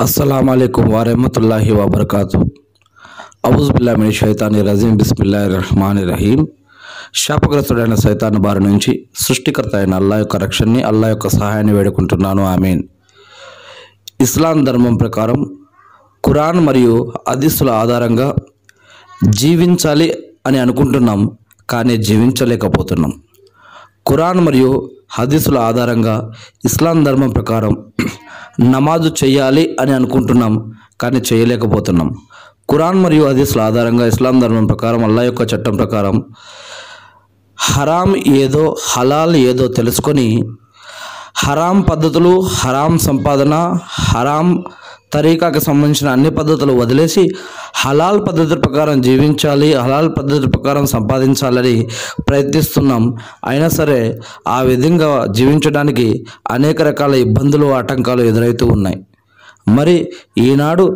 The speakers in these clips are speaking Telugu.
अस्सलामुअलैकुम वरहमतुल्लाहि वबरकातुहू। औज़ुबिल्लाहि मिनश शैतानिर रजीम बिस्मिल्लाहिर रहमानिर रहीम। శాపగ్రస్తుడైన సైతాను బారి నుంచి సృష్టికర్త అయిన అల్లాహ్ యొక్క రక్షణని, అల్లాహ్ యొక్క సహాయాన్ని వేడుకుంటున్నాను, ఆమీన్. ఇస్లాం ధర్మం ప్రకారం ఖురాన్ మరియు హదీసుల ఆధారంగా జీవించాలి అని అనుకుంటున్నాం, కానీ జీవించలేకపోతున్నాం. ఖురాన్ మరియు హదీసుల ఆధారంగా ఇస్లాం ధర్మం ప్రకారం నమాజు చేయాలి అని అనుకుంటున్నాం, కానీ చేయలేకపోతున్నాం. ఖురాన్ మరియు హదీసుల ఆధారంగా ఇస్లాం ధర్మం ప్రకారం అల్లాహ్ యొక్క చట్టం ప్రకారం హరాం ఏదో హలాల్ ఏదో తెలుసుకొని హరాం పద్ధతులు, హరాం సంపాదన, హరాం తరీకాకి సంబంధించిన అన్ని పద్ధతులు వదిలేసి హలాల్ పద్ధతి ప్రకారం జీవించాలి, హలాల్ పద్ధతి ప్రకారం సంపాదించాలని ప్రయత్నిస్తున్నాం. అయినా సరే ఆ విధంగా జీవించడానికి అనేక రకాల ఇబ్బందులు, ఆటంకాలు ఎదురవుతూ ఉన్నాయి. మరి ఈనాడు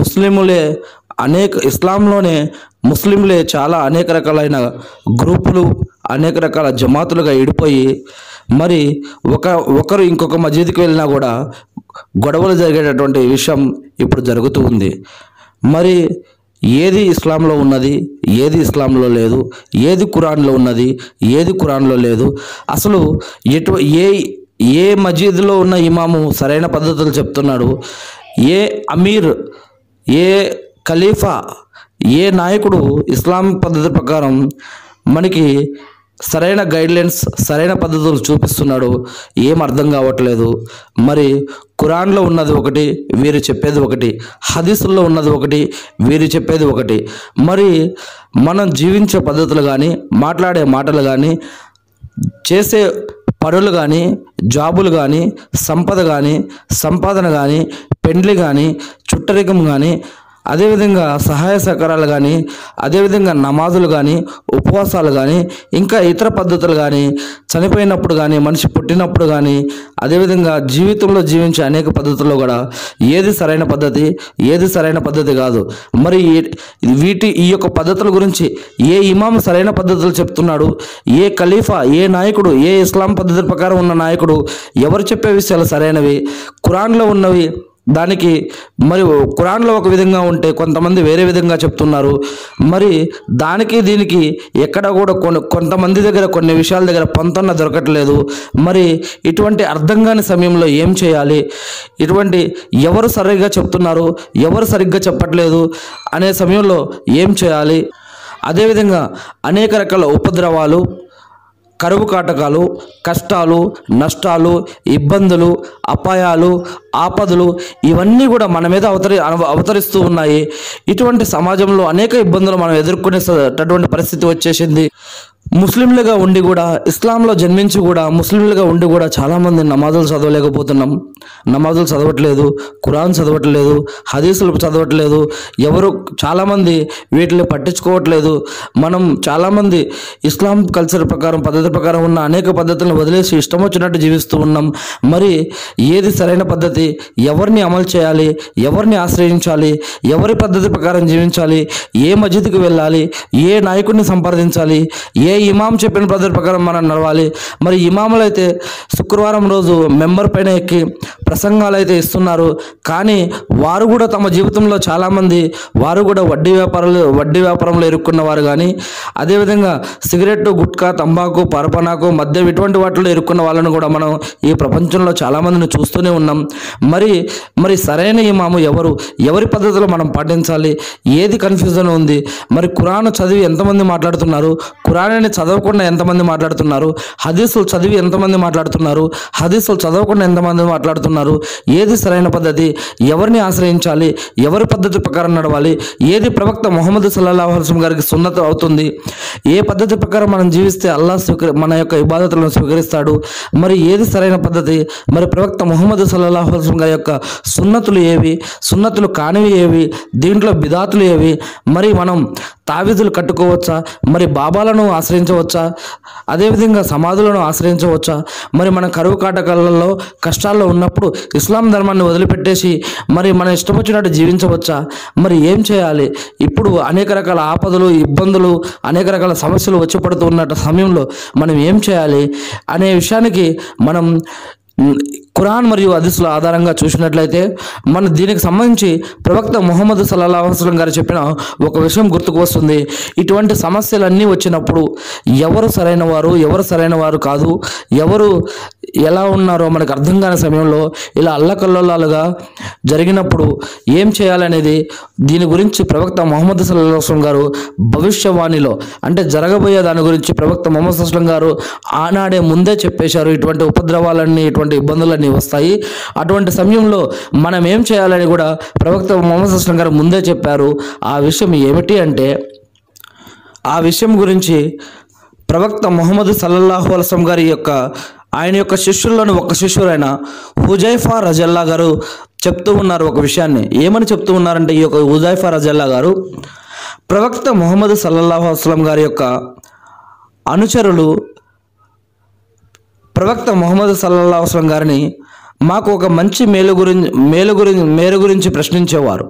ఇస్లాంలోనే ముస్లింలే చాలా అనేక రకాలైన గ్రూపులు, అనేక రకాల జమాతులుగా విడిపోయి మరి ఒకరు ఇంకొక మసీదుకి వెళ్ళినా కూడా గొడవలు జరిగేటటువంటి విషయం ఇప్పుడు జరుగుతూ ఉంది. మరి ఏది ఇస్లాంలో ఉన్నది, ఏది ఇస్లాంలో లేదు, ఏది ఖురాన్లో ఉన్నది, ఏది ఖురాన్లో లేదు, అసలు ఏ మసీదులో ఉన్న ఇమాము సరైన పద్ధతులు చెప్తున్నాడు, ఏ అమీర్, ఏ ఖలీఫా, ఏ నాయకుడు ఇస్లాం పద్ధతి ప్రకారం మనకి సరైన గైడ్లైన్స్, సరైన పద్ధతులు చూపిస్తున్నాడు, ఏం అర్థం కావట్లేదు. మరి ఖురాన్లో ఉన్నది ఒకటి, వీరు చెప్పేది ఒకటి, హదీసుల్లో ఉన్నది ఒకటి, వీరు చెప్పేది ఒకటి. మరి మనం జీవించే పద్ధతులు కానీ, మాట్లాడే మాటలు కానీ, చేసే పనులు కానీ, జాబులు కానీ, సంపద కానీ, సంపాదన కానీ, పెండ్లి కానీ, చుట్టరికం కానీ, అదేవిధంగా సహాయ సహకారాలు కానీ, అదేవిధంగా నమాజులు కానీ, ఉపవాసాలు కానీ, ఇంకా ఇతర పద్ధతులు కానీ, చనిపోయినప్పుడు కానీ, మనిషి పుట్టినప్పుడు కానీ, అదేవిధంగా జీవితంలో జీవించే అనేక పద్ధతుల్లో కూడా ఏది సరైన పద్ధతి, ఏది సరైన పద్ధతి కాదు. మరి ఈ యొక్క పద్ధతుల గురించి ఏ ఇమాం సరైన పద్ధతులు చెప్తున్నాడు, ఏ ఖలీఫా, ఏ నాయకుడు, ఏ ఇస్లాం పద్ధతి ప్రకారం ఉన్న నాయకుడు ఎవరు చెప్పే విషయాలు సరైనవి, ఖురాన్లో ఉన్నవి దానికి మరి ఖురాన్లో ఒక విధంగా ఉంటే కొంతమంది వేరే విధంగా చెప్తున్నారు. మరి దానికి దీనికి ఎక్కడ కూడా కొంతమంది దగ్గర కొన్ని విషయాల దగ్గర పొంతన దొరకట్లేదు. మరి ఇటువంటి అర్థం కాని సమయంలో ఏం చేయాలి, ఇటువంటి ఎవరు సరిగ్గా చెప్తున్నారు, ఎవరు సరిగ్గా చెప్పట్లేదు అనే సమయంలో ఏం చేయాలి, అదేవిధంగా అనేక రకాల ఉపద్రవాలు, కరువు కాటకాలు, కష్టాలు, నష్టాలు, ఇబ్బందులు, అపాయాలు, ఆపదలు ఇవన్నీ కూడా మన మీద అవతరిస్తూ ఉన్నాయి. ఇటువంటి సమాజంలో అనేక ఇబ్బందులు మనం ఎదుర్కొనేటటువంటి పరిస్థితి వచ్చేసింది. ముస్లింలుగా ఉండి కూడా, ఇస్లాంలో జన్మించి కూడా ముస్లింలుగా ఉండి కూడా చాలామంది నమాజులు చదవలేకపోతున్నాం, నమాజులు చదవట్లేదు, ఖురాన్ చదవట్లేదు, హదీసులు చదవట్లేదు, ఎవరు చాలామంది వీటిని పట్టించుకోవట్లేదు. మనం చాలామంది ఇస్లాం కల్చర్ ప్రకారం, పద్ధతి ప్రకారం ఉన్న అనేక పద్ధతులను వదిలేసి ఇష్టం వచ్చినట్టు జీవిస్తూ ఉన్నాం. మరి ఏది సరైన పద్ధతి, ఎవరిని అమలు చేయాలి, ఎవరిని ఆశ్రయించాలి, ఎవరి పద్ధతి ప్రకారం జీవించాలి, ఏ మసీదుకి వెళ్ళాలి, ఏ నాయకుడిని సంప్రదించాలి, ఏ ఇమాం చెప్పిన పద్ధతి ప్రకారం మనం నడవాలి. మరి ఇమాములు అయితే శుక్రవారం రోజు మెంబర్ పైన ఎక్కి ప్రసంగాలు అయితే ఇస్తున్నారు, కానీ వారు కూడా తమ జీవితంలో చాలామంది వారు కూడా వడ్డీ వ్యాపారంలో ఇరుక్కున్న వారు కానీ, అదేవిధంగా సిగరెట్, గుట్కా, తంబాకు, పరపనాకు, మద్యం ఇటువంటి వాటిలో ఇరుక్కున్న వాళ్ళను కూడా మనం ఈ ప్రపంచంలో చాలామందిని చూస్తూనే ఉన్నాం. మరి సరైన ఇమాము ఎవరి పద్ధతిలో మనం పాటించాలి, ఏది కన్ఫ్యూజన్ ఉంది. మరి ఖురాన్ చదివి ఎంతమంది మాట్లాడుతున్నారు, ఖురాన్ని చదవకుండా ఎంతమంది మాట్లాడుతున్నారు, హదీసులు చదివి ఎంతమంది మాట్లాడుతున్నారు, హదీసులు చదవకుండా ఎంతమంది మాట్లాడుతున్నారు, ఏది సరైన పద్ధతి, ఎవరిని ఆశ్రయించాలి, ఎవరి పద్ధతి ప్రకారం నడవాలి, ఏది ప్రవక్త ముహమ్మద్ సల్లల్లాహు అలైహి వసల్లం గారికి సున్నత్ అవుతుంది, ఏ పద్ధతి ప్రకారం మనం జీవిస్తే అల్లాహ్ మన యొక్క ఇబాదతులను స్వీకరిస్తాడు, మరి ఏది సరైన పద్ధతి, మరి ప్రవక్త ముహమ్మద్ సల్లల్లాహు అలైహి వసల్లం గారి యొక్క సున్నతులు ఏవి, సున్నతులు కానివి ఏవి, దీంట్లో బిదాతులు ఏవి, మరి మనం తావీదులు కట్టుకోవచ్చా, మరి బాబాలను ఆశ్రయించవచ్చా, అదేవిధంగా సమాధులను ఆశ్రయించవచ్చా, మరి మన కరువు కాటకాలలో కష్టాల్లో ఉన్నప్పుడు ఇస్లాం ధర్మాన్ని వదిలిపెట్టేసి మరి మన ఇష్టం వచ్చినట్టు జీవించవచ్చా, మరి ఏం చేయాలి. ఇప్పుడు అనేక రకాల ఆపదలు, ఇబ్బందులు, అనేక రకాల సమస్యలు వచ్చి పడుతున్న సమయంలో మనం ఏం చేయాలి అనే విషయానికి మనం ఖురాన్ మరియు హదీసుల ఆధారంగా చూసినట్లయితే మన దీనికి సంబంధించి ప్రవక్త ముహమ్మద్ సల్లల్లాహు అలైహి వసల్లం గారు చెప్పిన ఒక విషయం గుర్తుకు వస్తుంది. ఇటువంటి సమస్యలన్నీ వచ్చినప్పుడు ఎవరు సరైన వారు, ఎవరు సరైన వారు కాదు, ఎవరు ఎలా ఉన్నారో మనకు అర్థం కాని సమయంలో ఇలా అల్లకల్లోలాలుగా జరిగినప్పుడు ఏం చేయాలనేది దీని గురించి ప్రవక్త ముహమ్మద్ సల్లల్లాహు అలైహి వసల్లం గారు భవిష్యవాణిలో, అంటే జరగబోయే దాని గురించి ప్రవక్త ముహమ్మద్ సల్లల్లాహు అలైహి వసల్లం గారు ఆనాడే ముందే చెప్పేశారు. ఇటువంటి ఉపద్రవాలన్నీ, ఇటువంటి ఇబ్బందులన్నీ వస్తాయి. అటువంటి సమయంలో మనం ఏం చేయాలని కూడా ప్రవక్త ముహమ్మద్ సల్లల్లాహు అలైహి వసల్లం గారు ముందే చెప్పారు. ఆ విషయం ఏమిటి అంటే, ఆ విషయం గురించి ప్రవక్త ముహమ్మద్ సల్లల్లాహు అలైహి వసల్లం గారి ఆయన యొక్క శిష్యుల్లోని ఒక శిష్యులైన హుజైఫా రజల్లా గారు చెప్తూ ఉన్నారు ఒక విషయాన్ని. ఏమని చెప్తూ ఉన్నారంటే, ఈ యొక్క హుజైఫా రజల్లా గారు ప్రవక్త ముహమ్మద్ సల్లల్లాహు అలైహి వసల్లం గారి యొక్క అనుచరులు ప్రవక్త ముహమ్మద్ సల్లల్లాహు అలైహి వసల్లం గారిని మాకు ఒక మంచి మేలు గురించి ప్రశ్నించేవారు.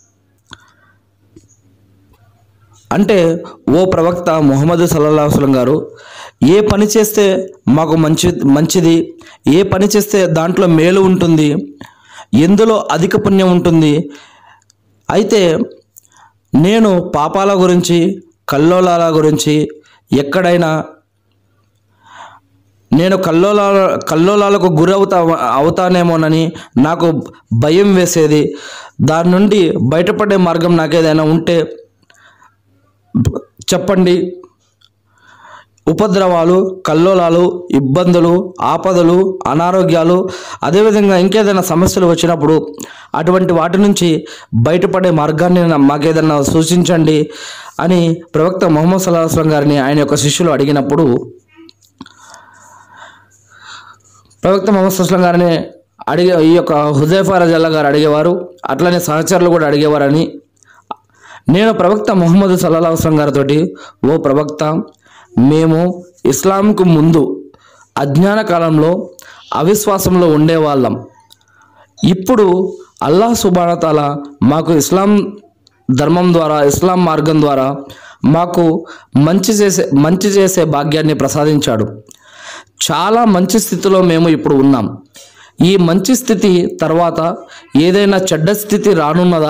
అంటే, ఓ ప్రవక్త ముహమ్మద్ సల్లల్లాహు అలైహి వసల్లం గారు, ఏ పని చేస్తే మాకు మంచిది, ఏ పని చేస్తే దాంట్లో మేలు ఉంటుంది, ఎందులో అధిక పుణ్యం ఉంటుంది. అయితే నేను పాపాల గురించి, కల్లోలాల గురించి ఎక్కడైనా నేను కల్లోలాలకు అవుతానేమోనని నాకు భయం వేసేది. దాని నుండి బయటపడే మార్గం నాకేదైనా ఉంటే చెప్పండి. ఉపద్రవాలు, కల్లోలాలు, ఇబ్బందులు, ఆపదలు, అనారోగ్యాలు, అదేవిధంగా ఇంకేదైనా సమస్యలు వచ్చినప్పుడు అటువంటి వాటి నుంచి బయటపడే మార్గాన్ని మాకేదైనా సూచించండి అని ప్రవక్త ముహమ్మద్ సల్లల్లాహు అలైహి వసల్లం గారిని ఆయన యొక్క శిష్యులు అడిగినప్పుడు ప్రవక్త ముహమ్మద్ సల్లల్లాహు అలైహి వసల్లం గారిని ఈ యొక్క హుజైఫా రజల్లా గారు అడిగేవారు. అట్లనే సహచరులు కూడా అడిగేవారని. నేను ప్రవక్త ముహమ్మద్ సల్లల్లాహు అలైహి వసల్లం గారితో, ఓ ప్రవక్త, మేము ఇస్లాంకు ముందు అజ్ఞాన కాలంలో అవిశ్వాసంలో ఉండేవాళ్ళం. ఇప్పుడు అల్లాహ్ సుబ్హానహు వ తఆలా మాకు ఇస్లాం ధర్మం ద్వారా, ఇస్లాం మార్గం ద్వారా మాకు మంచి చేసే భాగ్యాన్ని ప్రసాదించాడు. చాలా మంచి స్థితిలో మేము ఇప్పుడు ఉన్నాం. ఈ మంచి స్థితి తర్వాత ఏదైనా చెడ్డ స్థితి రానున్నదా?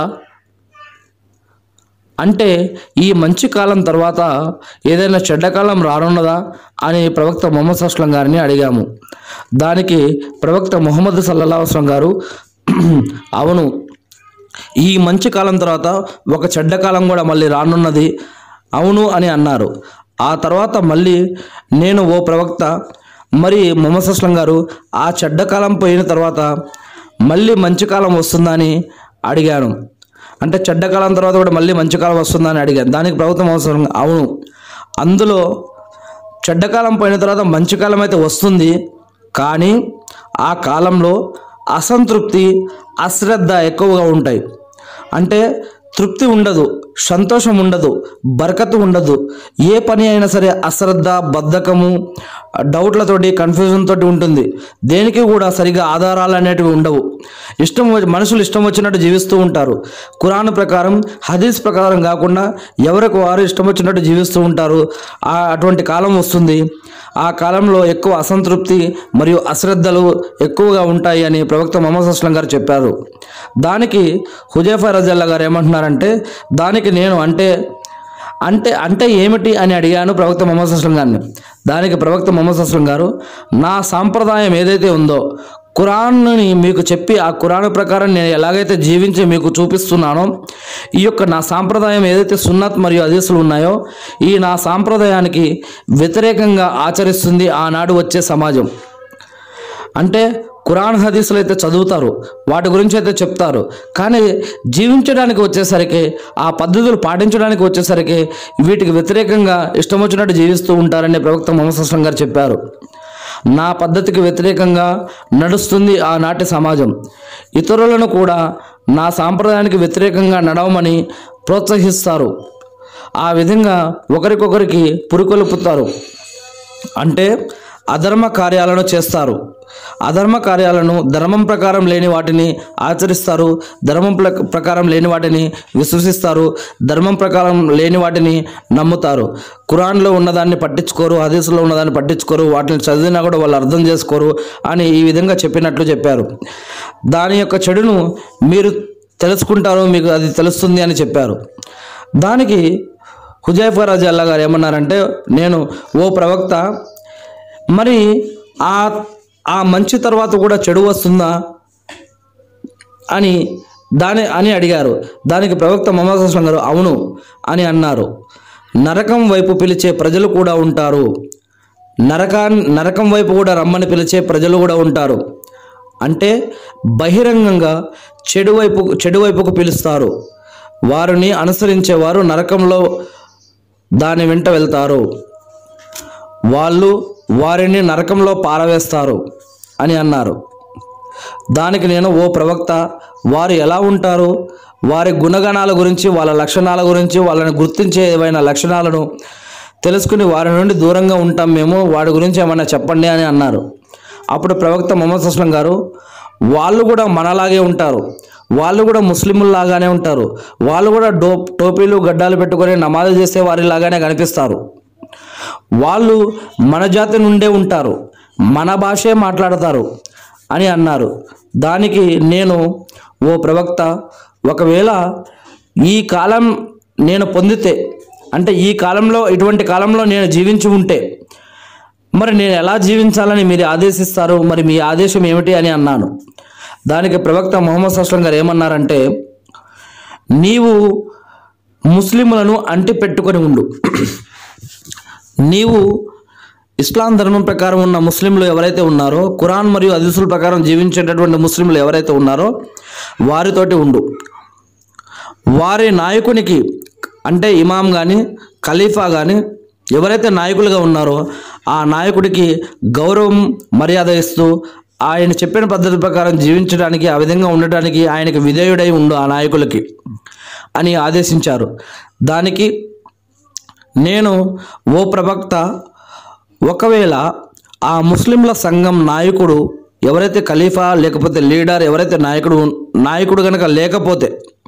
అంటే ఈ మంచి కాలం తర్వాత ఏదైనా చెడ్డకాలం రానున్నదా అని ప్రవక్త ముహమ్మద్ సల్లల్లాహు అలైహి వసల్లం గారిని అడిగాము. దానికి ప్రవక్త ముహమ్మద్ సల్లల్లాహు అలైహి వసల్లం గారు, అవును, ఈ మంచి కాలం తర్వాత ఒక చెడ్డకాలం కూడా మళ్ళీ రానున్నది, అవును అని అన్నారు. ఆ తర్వాత మళ్ళీ నేను, ఓ ప్రవక్త, మరి ముహమ్మద్ సల్లల్లాహు అలైహి వసల్లం గారు ఆ చెడ్డకాలం పోయిన తర్వాత మళ్ళీ మంచి కాలం వస్తుందని అడిగాను. అంటే చెడ్డకాలం తర్వాత కూడా మళ్ళీ మంచి కాలం వస్తుందని అడిగాను. దానికి ప్రవక్త ముహమ్మద్ సల్లల్లాహు అలైహి వసల్లం, అవును, అందులో చెడ్డకాలం పోయిన తర్వాత మంచి కాలం అయితే వస్తుంది, కానీ ఆ కాలంలో అసంతృప్తి, అశ్రద్ధ ఎక్కువగా ఉంటాయి. అంటే తృప్తి ఉండదు, సంతోషం ఉండదు, బరకతు ఉండదు. ఏ పని అయినా సరే అశ్రద్ధ, బద్ధకము, డౌట్లతోటి, కన్ఫ్యూజన్ తోటి ఉంటుంది. దేనికి కూడా సరిగా ఆధారాలు అనేటివి ఉండవు. మనుషులు ఇష్టం వచ్చినట్టు జీవిస్తూ ఉంటారు. ఖురాన్ ప్రకారం, హదీస్ ప్రకారం కాకుండా ఎవరికి వారు ఇష్టం వచ్చినట్టు జీవిస్తూ ఉంటారు. అటువంటి కాలం వస్తుంది. ఆ కాలంలో ఎక్కువ అసంతృప్తి మరియు అశ్రద్ధలు ఎక్కువగా ఉంటాయి అని ప్రవక్త ముహమ్మద్ సల్లల్లాహు అలైహి వసల్లం గారు చెప్పారు. దానికి హుజైఫా రజల్లా గారు ఏమంటున్నారంటే, దానికి నేను అంటే ఏమిటి అని అడిగాను ప్రవక్త ముహమ్మద్ సల్లల్లాహు అలైహి వసల్లం గారిని. దానికి ప్రవక్త ముహమ్మద్ సల్లల్లాహు అలైహి వసల్లం గారు, నా సాంప్రదాయం ఏదైతే ఉందో, ఖురాన్ని మీకు చెప్పి ఆ ఖురాన్ ప్రకారం నేను ఎలాగైతే జీవించి మీకు చూపిస్తున్నానో, ఈ యొక్క నా సాంప్రదాయం ఏదైతే సున్నత్ మరియు హదీసులు ఉన్నాయో, ఈ నా సాంప్రదాయానికి వ్యతిరేకంగా ఆచరిస్తుంది ఆనాడు వచ్చే సమాజం. అంటే ఖురాన్ హదీసులు అయితే చదువుతారు, వాటి గురించి అయితే చెప్తారు, కానీ జీవించడానికి వచ్చేసరికి, ఆ పద్ధతులు పాటించడానికి వచ్చేసరికి వీటికి వ్యతిరేకంగా ఇష్టం వచ్చినట్టు జీవిస్తూ ఉంటారని ప్రవక్త ముహమ్మద్ సల్లల్లాహు అలైహి వసల్లం గారు చెప్పారు. నా పద్ధతికి వ్యతిరేకంగా నడుస్తుంది ఆనాటి సమాజం. ఇతరులను కూడా నా సాంప్రదాయానికి వ్యతిరేకంగా నడవమని ప్రోత్సహిస్తారు. ఆ విధంగా ఒకరికొకరికి పురుకొల్పుతారు. అంటే అధర్మ కార్యాలను చేస్తారు. అధర్మ కార్యాలను ధర్మం ప్రకారం లేని వాటిని ఆచరిస్తారు. ధర్మం ప్రకారం లేని వాటిని విశ్వసిస్తారు. ధర్మం ప్రకారం లేని వాటిని నమ్ముతారు. ఖురాన్లో ఉన్నదాన్ని పట్టించుకోరు, హదీసులో ఉన్నదాన్ని పట్టించుకోరు, వాటిని చదివినా కూడా వాళ్ళు అర్థం చేసుకోరు అని ఈ విధంగా చెప్పినట్లు చెప్పారు. దాని యొక్క చెడును మీరు తెలుసుకుంటారు, మీకు అది తెలుస్తుంది అని చెప్పారు. దానికి హుజైఫా రజల్లా గారు ఏమన్నారంటే, నేను ఓ ప్రవక్త, మరి ఆ మంచి తర్వాత కూడా చెడు వస్తుందా అని అడిగారు. దానికి ప్రవక్త ముహమ్మద్ సల్లల్లాహు అలైహి వసల్లం గారు అవును అని అన్నారు. నరకం వైపు పిలిచే ప్రజలు కూడా ఉంటారు, నరకం వైపు కూడా రమ్మని పిలిచే ప్రజలు కూడా ఉంటారు. అంటే బహిరంగంగా చెడు వైపుకు పిలుస్తారు. వారిని అనుసరించేవారు నరకంలో దాని వెంట వెళ్తారు, వాళ్ళు వారిని నరకంలో పారవేస్తారు అని అన్నారు. దానికి నేను, ఓ ప్రవక్త, వారు ఎలా ఉంటారు? వారి గుణగణాల గురించి, వాళ్ళ లక్షణాల గురించి, వాళ్ళని గుర్తించే ఏవైనా లక్షణాలను తెలుసుకుని వారి నుండి దూరంగా ఉంటాం మేము, వాడి గురించి ఏమైనా చెప్పండి అని అన్నారు. అప్పుడు ప్రవక్త ముహమ్మద్ సల్లల్లాహు అలైహి వసల్లం గారు, వాళ్ళు కూడా మనలాగే ఉంటారు, వాళ్ళు కూడా ముస్లింలాగానే ఉంటారు, వాళ్ళు కూడా టోపీలు గడ్డాలు పెట్టుకొని నమాజ్ చేసే వారిలాగానే కనిపిస్తారు, వాళ్ళు మన జాతి నుండే ఉంటారు, మన భాషే మాట్లాడతారు అని అన్నారు. దానికి నేను, ఓ ప్రవక్త, ఒకవేళ ఈ కాలం నేను పొందితే, అంటే ఈ కాలంలో, ఇటువంటి కాలంలో నేను జీవించి ఉంటే మరి నేను ఎలా జీవించాలని మీరు ఆదేశిస్తారు, మరి మీ ఆదేశం ఏమిటి అని అన్నాను. దానికి ప్రవక్త ముహమ్మద్ సల్లల్లాహు అలైహి వసల్లం గారు ఏమన్నారంటే, నీవు ముస్లింలను అంటి పెట్టుకొని ఉండు. నీవు ఇస్లాం ధర్మం ప్రకారం ఉన్న ముస్లింలు ఎవరైతే ఉన్నారో, ఖురాన్ మరియు హదీసుల ప్రకారం జీవించేటటువంటి ముస్లింలు ఎవరైతే ఉన్నారో వారితోటి ఉండు. వారి నాయకునికి, అంటే ఇమాం కానీ ఖలీఫా కానీ ఎవరైతే నాయకులుగా ఉన్నారో ఆ నాయకుడికి గౌరవం మర్యాద ఇస్తూ ఆయన చెప్పిన పద్ధతి ప్రకారం జీవించడానికి, ఆ విధంగా ఉండటానికి ఆయనకి విధేయుడై ఉండు ఆ నాయకులకి అని ఆదేశించారు. దానికి నేను, ఓ ప్రవక్త, ఒకవేళ ఆ ముస్లింల సంఘం నాయకుడు ఎవరైతే ఖలీఫా లేకపోతే లీడర్ ఎవరైతే నాయకుడు కనుక లేకపోతే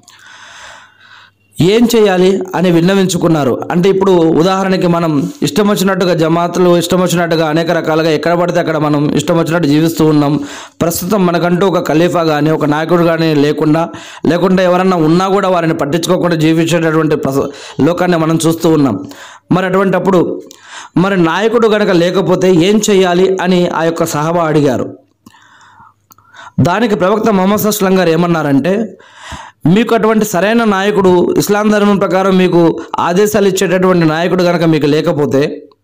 ఏం చేయాలి అని విన్నవించుకున్నారు. అంటే ఇప్పుడు ఉదాహరణకి మనం ఇష్టం వచ్చినట్టుగా జమాతులు, ఇష్టం వచ్చినట్టుగా అనేక రకాలుగా ఎక్కడ పడితే అక్కడ మనం ఇష్టం వచ్చినట్టు జీవిస్తూ ఉన్నాం. ప్రస్తుతం మనకంటూ ఒక ఖలీఫా కానీ ఒక నాయకుడు కానీ లేకుండా ఎవరన్నా ఉన్నా కూడా వారిని పట్టించుకోకుండా జీవించేటటువంటి లోకాన్ని మనం చూస్తూ ఉన్నాం. మరి అటువంటప్పుడు మరి నాయకుడు కనుక లేకపోతే ఏం చేయాలి అని ఆ యొక్క సహాబా అడిగారు. దానికి ప్రవక్త ముహమ్మద్ సల్లల్లాహు అలైహి వసల్లం గారు ఏమన్నారంటే, మీకు అటువంటి సరైన నాయకుడు, ఇస్లాం ధర్మం ప్రకారం మీకు ఆదేశాలు ఇచ్చేటటువంటి నాయకుడు కనుక మీకు లేకపోతే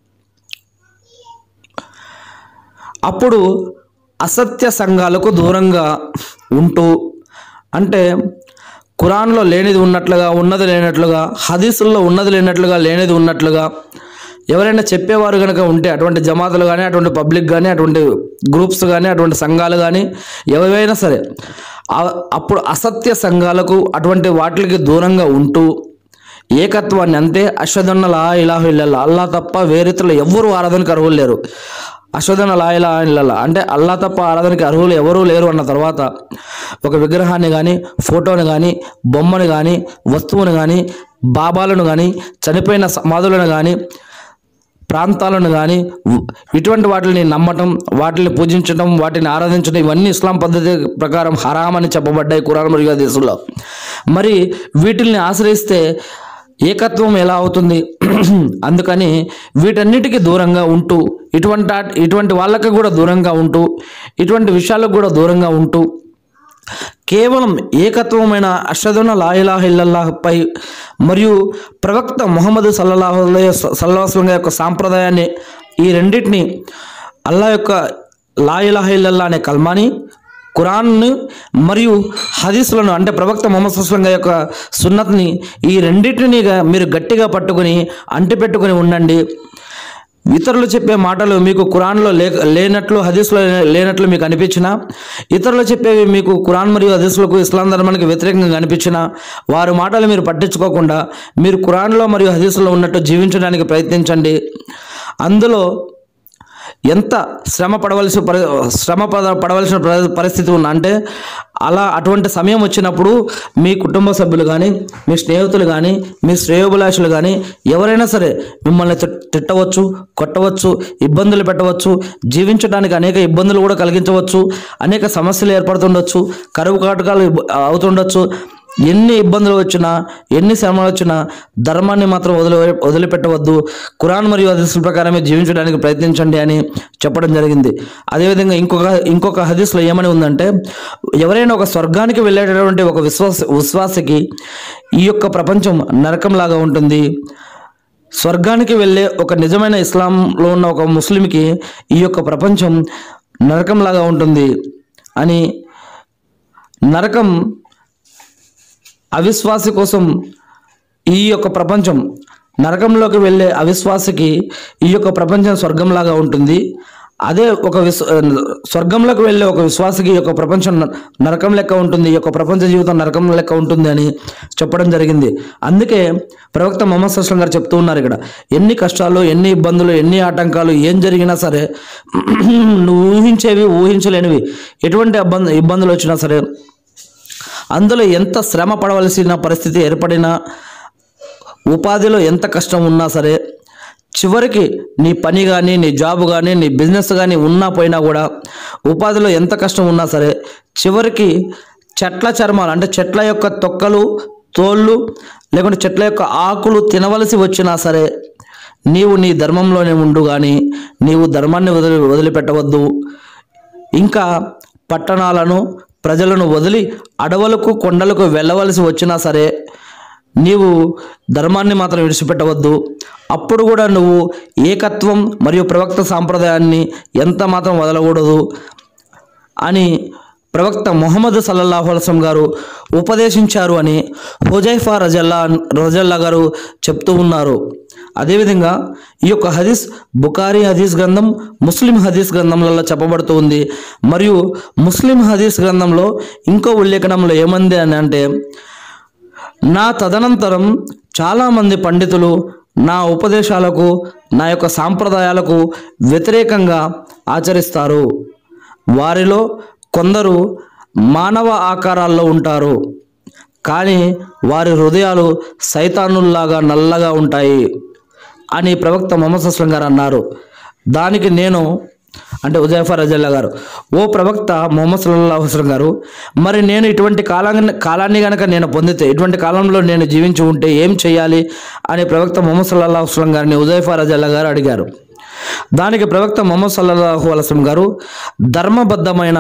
అప్పుడు అసత్య సంఘాలకు దూరంగా ఉంటూ, అంటే ఖురాన్లో లేనిది ఉన్నట్లుగా, ఉన్నది లేనట్లుగా, హదీసుల్లో ఉన్నది లేనట్లుగా, లేనిది ఉన్నట్లుగా ఎవరైనా చెప్పేవారు కనుక ఉంటే, అటువంటి జమాతులు కానీ, అటువంటి పబ్లిక్ కానీ, అటువంటి గ్రూప్స్ కానీ, అటువంటి సంఘాలు కానీ ఏవైనా సరే, అప్పుడు అసత్య సంఘాలకు, అటువంటి వాటికి దూరంగా ఉంటూ ఏకత్వాన్ని, అంతే అష్హదు లా ఇలాహా ఇల్లల్లాహ్, అల్లా తప్ప వేరితరులు ఎవ్వరూ ఆరాధనకు అర్హులు లేరు, అష్హదు లా ఇలాహా ఇల్లల్లాహ్ అంటే అల్లా తప్ప ఆరాధనకి అర్హులు ఎవరూ లేరు అన్న తర్వాత ఒక విగ్రహాన్ని కానీ, ఫోటోని కానీ, బొమ్మను కానీ, వస్తువును కానీ, బాబాలను కానీ, చనిపోయిన సమాధులను కానీ, ప్రాంతాలను కానీ, ఇటువంటి వాటిని నమ్మటం, వాటిని పూజించడం, వాటిని ఆరాధించడం, ఇవన్నీ ఇస్లాం పద్ధతి ప్రకారం హరాం అని చెప్పబడ్డాయి ఖురాన్ మరియు హదీసుల్లో. మరి వీటిల్ని ఆశ్రయిస్తే ఏకత్వం ఎలా అవుతుంది? అందుకని వీటన్నిటికీ దూరంగా ఉంటూ, ఇటువంటి వాళ్ళకి కూడా దూరంగా ఉంటూ, ఇటువంటి విషయాలకు కూడా దూరంగా ఉంటూ, కేవలం ఏకత్వమైన అష్హదు లా ఇలాహా ఇల్లల్లాహ్ పై మరియు ప్రవక్త ముహమ్మద్ సల్లల్లాహు అలైహి వసల్లం యొక్క సాంప్రదాయాన్ని, ఈ రెండింటిని, అల్లా యొక్క లా ఇలాహా ఇల్లల్లాహ్ అనే కల్మాని, ఖురాన్ను మరియు హదీసులను, అంటే ప్రవక్త ముహమ్మద్ సల్లల్లాహు అలైహి వసల్లం యొక్క సున్నత్ని, ఈ రెండింటిని మీరు గట్టిగా పట్టుకుని అంటిపెట్టుకుని ఉండండి. ఇతరులు చెప్పే మాటలు మీకు ఖురాన్లో లేనట్లు, హదీస్లో లేనట్లు మీకు అనిపించినా, ఇతరులు చెప్పేవి మీకు ఖురాన్ మరియు హదీస్లకు, ఇస్లాం ధర్మానికి వ్యతిరేకంగా అనిపించినా, వారి మాటలు మీరు పట్టించుకోకుండా మీరు ఖురాన్లో మరియు హదీస్లో ఉన్నట్టు జీవించడానికి ప్రయత్నించండి. అందులో ఎంత పడవలసిన పరిస్థితి ఉన్నా అంటే అటువంటి సమయం వచ్చినప్పుడు మీ కుటుంబ సభ్యులు కానీ, మీ స్నేహితులు కానీ, మీ శ్రేయోభిలాషులు కానీ ఎవరైనా సరే మిమ్మల్ని తిట్టవచ్చు, కొట్టవచ్చు, ఇబ్బందులు పెట్టవచ్చు, జీవించడానికి అనేక ఇబ్బందులు కూడా కలిగించవచ్చు, అనేక సమస్యలు ఏర్పడుతుండొచ్చు, కరువు కాటకాలు అవుతుండొచ్చు. ఎన్ని ఇబ్బందులు వచ్చినా, ఎన్ని శ్రమలు వచ్చినా ధర్మాన్ని మాత్రం వదిలిపెట్టవద్దు. ఖురాన్ మరియు హదీసుల ప్రకారమే జీవించడానికి ప్రయత్నించండి అని చెప్పడం జరిగింది. అదేవిధంగా ఇంకొక హదీస్లో ఏమని ఉందంటే, ఎవరైనా ఒక స్వర్గానికి వెళ్ళేటటువంటి ఒక విశ్వాసికి ఈ యొక్క ప్రపంచం నరకంలాగా ఉంటుంది. స్వర్గానికి వెళ్ళే ఒక నిజమైన ఇస్లాంలో ఉన్న ఒక ముస్లింకి ఈ యొక్క ప్రపంచం నరకంలాగా ఉంటుంది అని. నరకం అవిశ్వాసి కోసం ఈ యొక్క ప్రపంచం, నరకంలోకి వెళ్ళే అవిశ్వాసికి ఈ యొక్క ప్రపంచం స్వర్గంలాగా ఉంటుంది. అదే స్వర్గంలోకి వెళ్ళే ఒక విశ్వాసికి ఈ యొక్క ప్రపంచం నరకం లెక్క ఉంటుంది, ఈ యొక్క ప్రపంచ జీవితం నరకం లెక్క ఉంటుంది అని చెప్పడం జరిగింది. అందుకే ప్రవక్త ముహమ్మద్ సల్లల్లాహు అలైహి వసల్లం గారు చెప్తూ ఉన్నారు, ఇక్కడ ఎన్ని కష్టాలు, ఎన్ని ఇబ్బందులు, ఎన్ని ఆటంకాలు ఏం జరిగినా సరే, నువ్వు ఊహించేవి ఊహించలేనివి ఎటువంటి ఇబ్బందులు వచ్చినా సరే, అందులో ఎంత శ్రమ పడవలసిన పరిస్థితి ఏర్పడినా, ఉపాధిలో ఎంత కష్టం ఉన్నా సరే, చివరికి నీ పని కానీ, నీ జాబ్ కానీ, నీ బిజినెస్ కానీ ఉన్నా పోయినా కూడా, ఉపాధిలో ఎంత కష్టం ఉన్నా సరే, చివరికి చెట్ల చర్మాలు అంటే చెట్ల యొక్క తొక్కలు, తోళ్ళు, లేకుంటే చెట్ల యొక్క ఆకులు తినవలసి వచ్చినా సరే, నీవు నీ ధర్మంలోనే ఉండు కానీ నీవు ధర్మాన్ని వదిలిపెట్టవద్దు. ఇంకా పట్టణాలను, ప్రజలను వదిలి అడవులకు, కొండలకు వెళ్ళవలసి వచ్చినా సరే నీవు ధర్మాన్ని మాత్రం విడిచిపెట్టవద్దు. అప్పుడు కూడా నువ్వు ఏకత్వం మరియు ప్రవక్త సాంప్రదాయాన్ని ఎంత మాత్రం వదలకూడదు అని ప్రవక్త ముహమ్మద్ సల్లల్లాహు అలైహి వసల్లం గారు ఉపదేశించారు అని హుజైఫా రజల్లా గారు చెప్తూ ఉన్నారు. అదేవిధంగా ఈ యొక్క హదీస్ బుఖారీ హదీస్ గ్రంథం, ముస్లిం హదీస్ గ్రంథంలలో చెప్పబడుతూ ఉంది. మరియు ముస్లిం హదీస్ గ్రంథంలో ఇంకో ఉల్లేఖనంలో ఏమంది అని అంటే, నా తదనంతరం చాలామంది పండితులు నా ఉపదేశాలకు, నా యొక్క సాంప్రదాయాలకు వ్యతిరేకంగా ఆచరిస్తారు. వారిలో కొందరు మానవ ఆకారాల్లో ఉంటారు, కానీ వారి హృదయాలు సైతానుల్లాగా నల్లగా ఉంటాయి అని ప్రవక్త ముహమ్మద్ సల్లల్లాహు అలైహి వసల్లం గారు అన్నారు. దానికి నేను అంటే హుజైఫా రజల్లా గారు, ఓ ప్రవక్త ముహమ్మద్ సల్లల్లాహు అలైహి వసల్లం గారు, మరి నేను ఇటువంటి కాలాన్ని కనుక నేను పొందితే, ఇటువంటి కాలంలో నేను జీవించి ఉంటే ఏం చేయాలి అని ప్రవక్త ముహమ్మద్ సల్లల్లాహు అలైహి వసల్లం గారిని హుజైఫా రజల్లా గారు అడిగారు. దానికి ప్రవక్త ముహమ్మద్ సల్లల్లాహు అలైహి వసల్లం గారు, ధర్మబద్ధమైన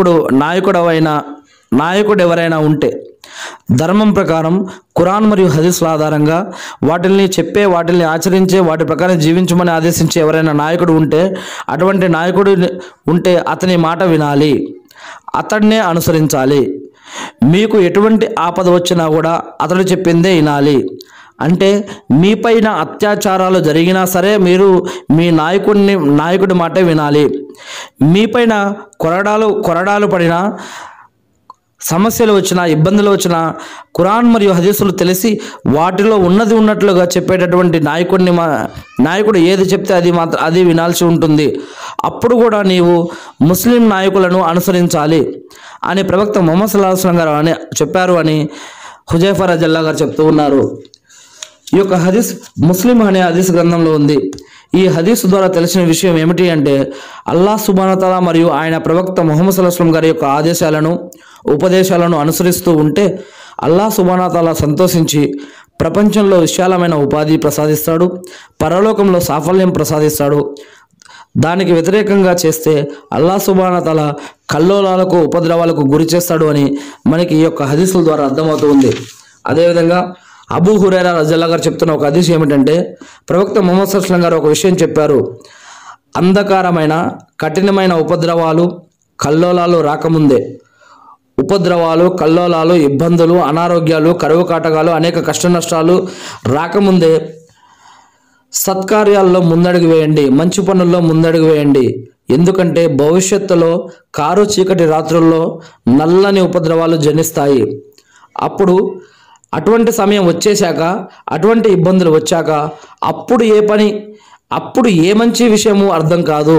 నాయకుడు ఎవరైనా ఉంటే, ధర్మం ప్రకారం ఖురాన్ మరియు హదీస్ల ఆధారంగా వాటిని ఆచరించే, వాటి ప్రకారం జీవించమని ఆదేశించే ఎవరైనా నాయకుడు ఉంటే, అటువంటి నాయకుడు ఉంటే అతని మాట వినాలి, అతడినే అనుసరించాలి. మీకు ఎటువంటి ఆపద వచ్చినా కూడా అతడు చెప్పిందే వినాలి. అంటే మీపైన అత్యాచారాలు జరిగినా సరే మీరు మీ నాయకుడి మాటే వినాలి. మీపైన కొరడాలు పడినా, సమస్యలు వచ్చినా, ఇబ్బందులు వచ్చినా ఖురాన్ మరియు హదీసులు తెలిసి వాటిలో ఉన్నది ఉన్నట్లుగా చెప్పేటటువంటి నాయకుడు ఏది చెప్తే అది వినాల్సి ఉంటుంది. అప్పుడు కూడా నీవు ముస్లిం నాయకులను అనుసరించాలి అని ప్రవక్త ముహమ్మద్ సల్లల్లాహు అలైహి వసల్లం గారు అని చెప్పారు అని హుజైఫా రజల్లా గారు చెప్తూ ఉన్నారు. ఈ యొక్క హదీస్ ముస్లిం అనే హదీస్ గ్రంథంలో ఉంది. ఈ హదీస్ ద్వారా తెలిసిన విషయం ఏమిటి అంటే, అల్లాహ్ సుబ్హానహు వ తఆలా మరియు ఆయన ప్రవక్త ముహమ్మద్ సల్లల్లాహు అలైహి వసల్లం గారి యొక్క ఆదేశాలను, ఉపదేశాలను అనుసరిస్తూ ఉంటే అల్లాహ్ సుబ్హానహు వ తఆలా సంతోషించి ప్రపంచంలో విశాలమైన ఉపాధి ప్రసాదిస్తాడు, పరలోకంలో సాఫల్యం ప్రసాదిస్తాడు. దానికి వ్యతిరేకంగా చేస్తే అల్లాహ్ సుబ్హానహు వ తఆలా కల్లోలాలకు, ఉపద్రవాలకు గురి చేస్తాడు అని మనకి ఈ యొక్క హదీసుల ద్వారా అర్థమవుతుంది. అదేవిధంగా అబూ హురైరా రజల్లా గారు చెప్తున్న ఒక హదీస్ ఏమిటంటే, ప్రవక్త ముహమ్మద్ సల్లల్లాహు అలైహి వసల్లం గారు ఒక విషయం చెప్పారు. అంధకారమైన, కఠినమైన ఉపద్రవాలు, కల్లోలాలు రాకముందే, ఉపద్రవాలు, కల్లోలాలు, ఇబ్బందులు, అనారోగ్యాలు, కరువు కాటకాలు, అనేక కష్ట నష్టాలు రాకముందే సత్కార్యాల్లో ముందడుగు వేయండి, మంచి పనుల్లో ముందడుగు వేయండి. ఎందుకంటే భవిష్యత్తులో కారు చీకటి రాత్రుల్లో నల్లని ఉపద్రవాలు జనిస్తాయి. అటువంటి సమయం వచ్చేశాక, అటువంటి ఇబ్బందులు వచ్చాక అప్పుడు ఏ మంచి విషయము అర్థం కాదు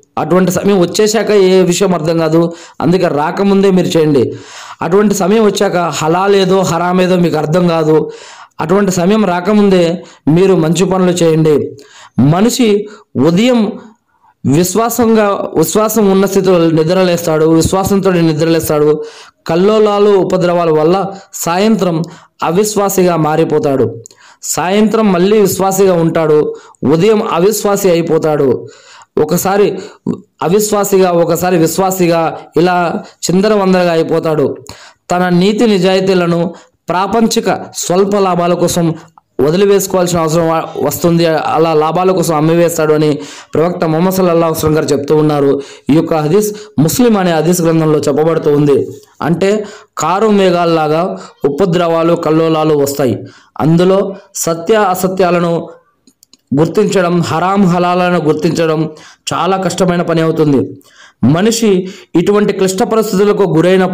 అటువంటి సమయం వచ్చేసాక ఏ విషయం అర్థం కాదు, అందుకే రాకముందే మీరు చేయండి. అటువంటి సమయం వచ్చాక హలాల్ ఏదో హరాం ఏదో మీకు అర్థం కాదు. అటువంటి సమయం రాకముందే మీరు మంచి పనులు చేయండి. మనిషి ఉదయం విశ్వాసం ఉన్న స్థితిలో నిద్రలేస్తాడు, విశ్వాసంతో నిద్రలేస్తాడు. కల్లోలాలు ఉపద్రవాల వల్ల సాయంత్రం అవిశ్వాసిగా మారిపోతాడు. సాయంత్రం మళ్ళీ విశ్వాసిగా ఉంటాడు, ఉదయం అవిశ్వాసి అయిపోతాడు. ఒకసారి అవిశ్వాసిగా ఒకసారి విశ్వాసిగా ఇలా చిందరవందరగా అయిపోతాడు. తన నీతి నిజాయితీలను ప్రాపంచిక స్వల్ప లాభాల కోసం వదిలివేసుకోవాల్సిన అవసరం వస్తుంది. అలా లాభాల కోసం అమ్మివేస్తాడు అని ప్రవక్త ముహమ్మద్ సల్లల్లాహు అలైహి వసల్లం గారు చెప్తూ ఉన్నారు. ఈ యొక్క హదీస్ ముస్లిం అనే హదీస్ గ్రంథంలో చెప్పబడుతూ ఉంది. అంటే కారు మేఘాల్లాగా ఉపద్రవాలు కల్లోలాలు వస్తాయి. అందులో సత్య అసత్యాలను గుర్తించడం, హరాం హలాలను గుర్తించడం చాలా కష్టమైన పని అవుతుంది. మనిషి ఇటువంటి క్లిష్ట పరిస్థితులకు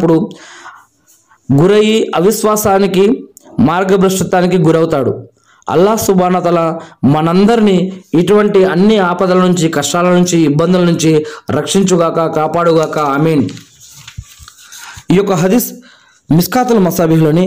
గురయ్యి అవిశ్వాసానికి మార్గభ్రష్టత్వానికి గురవుతాడు. అల్లాహ్ సుబ్హానహు వ తఆలా మనందరినీ ఇటువంటి అన్ని ఆపదల నుంచి, కష్టాల నుంచి, ఇబ్బందుల నుంచి రక్షించుగాక, కాపాడుగాక. ఆమీన్. ఈ యొక్క హదీస్ మిస్కాతుల్ మసాబిహ్లోని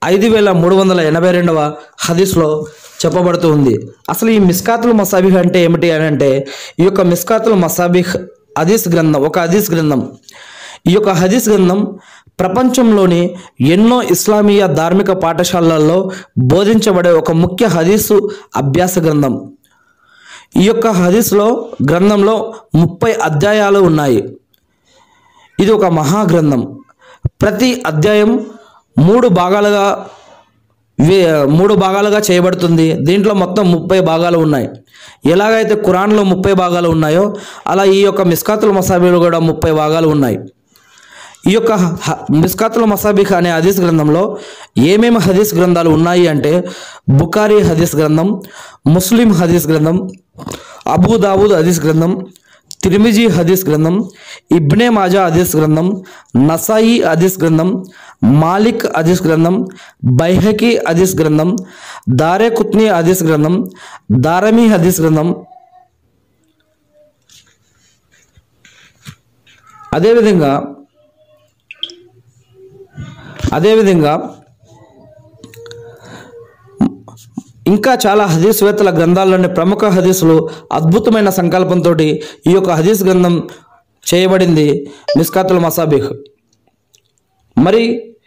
5382వ హదీస్లో చెప్పబడుతూ ఉంది. అసలు ఈ మిస్కాతుల్ మసాబిహ్ అంటే ఏమిటి అని అంటే, ఈ యొక్క మిస్కాతుల్ మసాబిహ్ హదీస్ గ్రంథం ఒక హదీస్ గ్రంథం. ఈ యొక్క హదీస్ గ్రంథం ప్రపంచంలోని ఎన్నో ఇస్లామీయ ధార్మిక పాఠశాలల్లో బోధించబడే ఒక ముఖ్య హదీసు అభ్యాస గ్రంథం. ఈ యొక్క గ్రంథంలో 30 అధ్యాయాలు ఉన్నాయి. ఇది ఒక మహాగ్రంథం. ప్రతి అధ్యాయం 3 భాగాలుగా చేయబడుతుంది. దీంట్లో మొత్తం 30 భాగాలు ఉన్నాయి. ఎలాగైతే ఖురాన్లో 30 భాగాలు ఉన్నాయో అలా ఈ యొక్క మిస్కాతుల్ మసాబిహ్లో కూడా 30 భాగాలు ఉన్నాయి. ఈ యొక్క మిస్కాతుల్ మసాబిహ్ అనే హదీస్ గ్రంథంలో ఏమేమి హదీస్ గ్రంథాలు ఉన్నాయి అంటే, బుఖారీ హదీస్ గ్రంథం, ముస్లిం హదీస్ గ్రంథం, అబూ దావూద్ హదీస్ గ్రంథం, తిర్మిజీ హదీస్ గ్రంథం, ఇబ్నే మాజా హదీస్ గ్రంథం, నసాయి హదీస్ గ్రంథం, మాలిక్ హదీస్ గ్రంథం, బైహకీ హదీస్ గ్రంథం, దారే కుత్నీ హదీస్ గ్రంథం, దారమీ హదీస్ గ్రంథం. అదేవిధంగా ఇంకా చాలా హదీస్వేత్తల గ్రంథాల్లోని ప్రముఖ హదీసులు అద్భుతమైన సంకల్పంతో ఈ యొక్క హదీస్ గ్రంథం చేయబడింది, మిస్కాతుల్ మసాబిహ్. మరి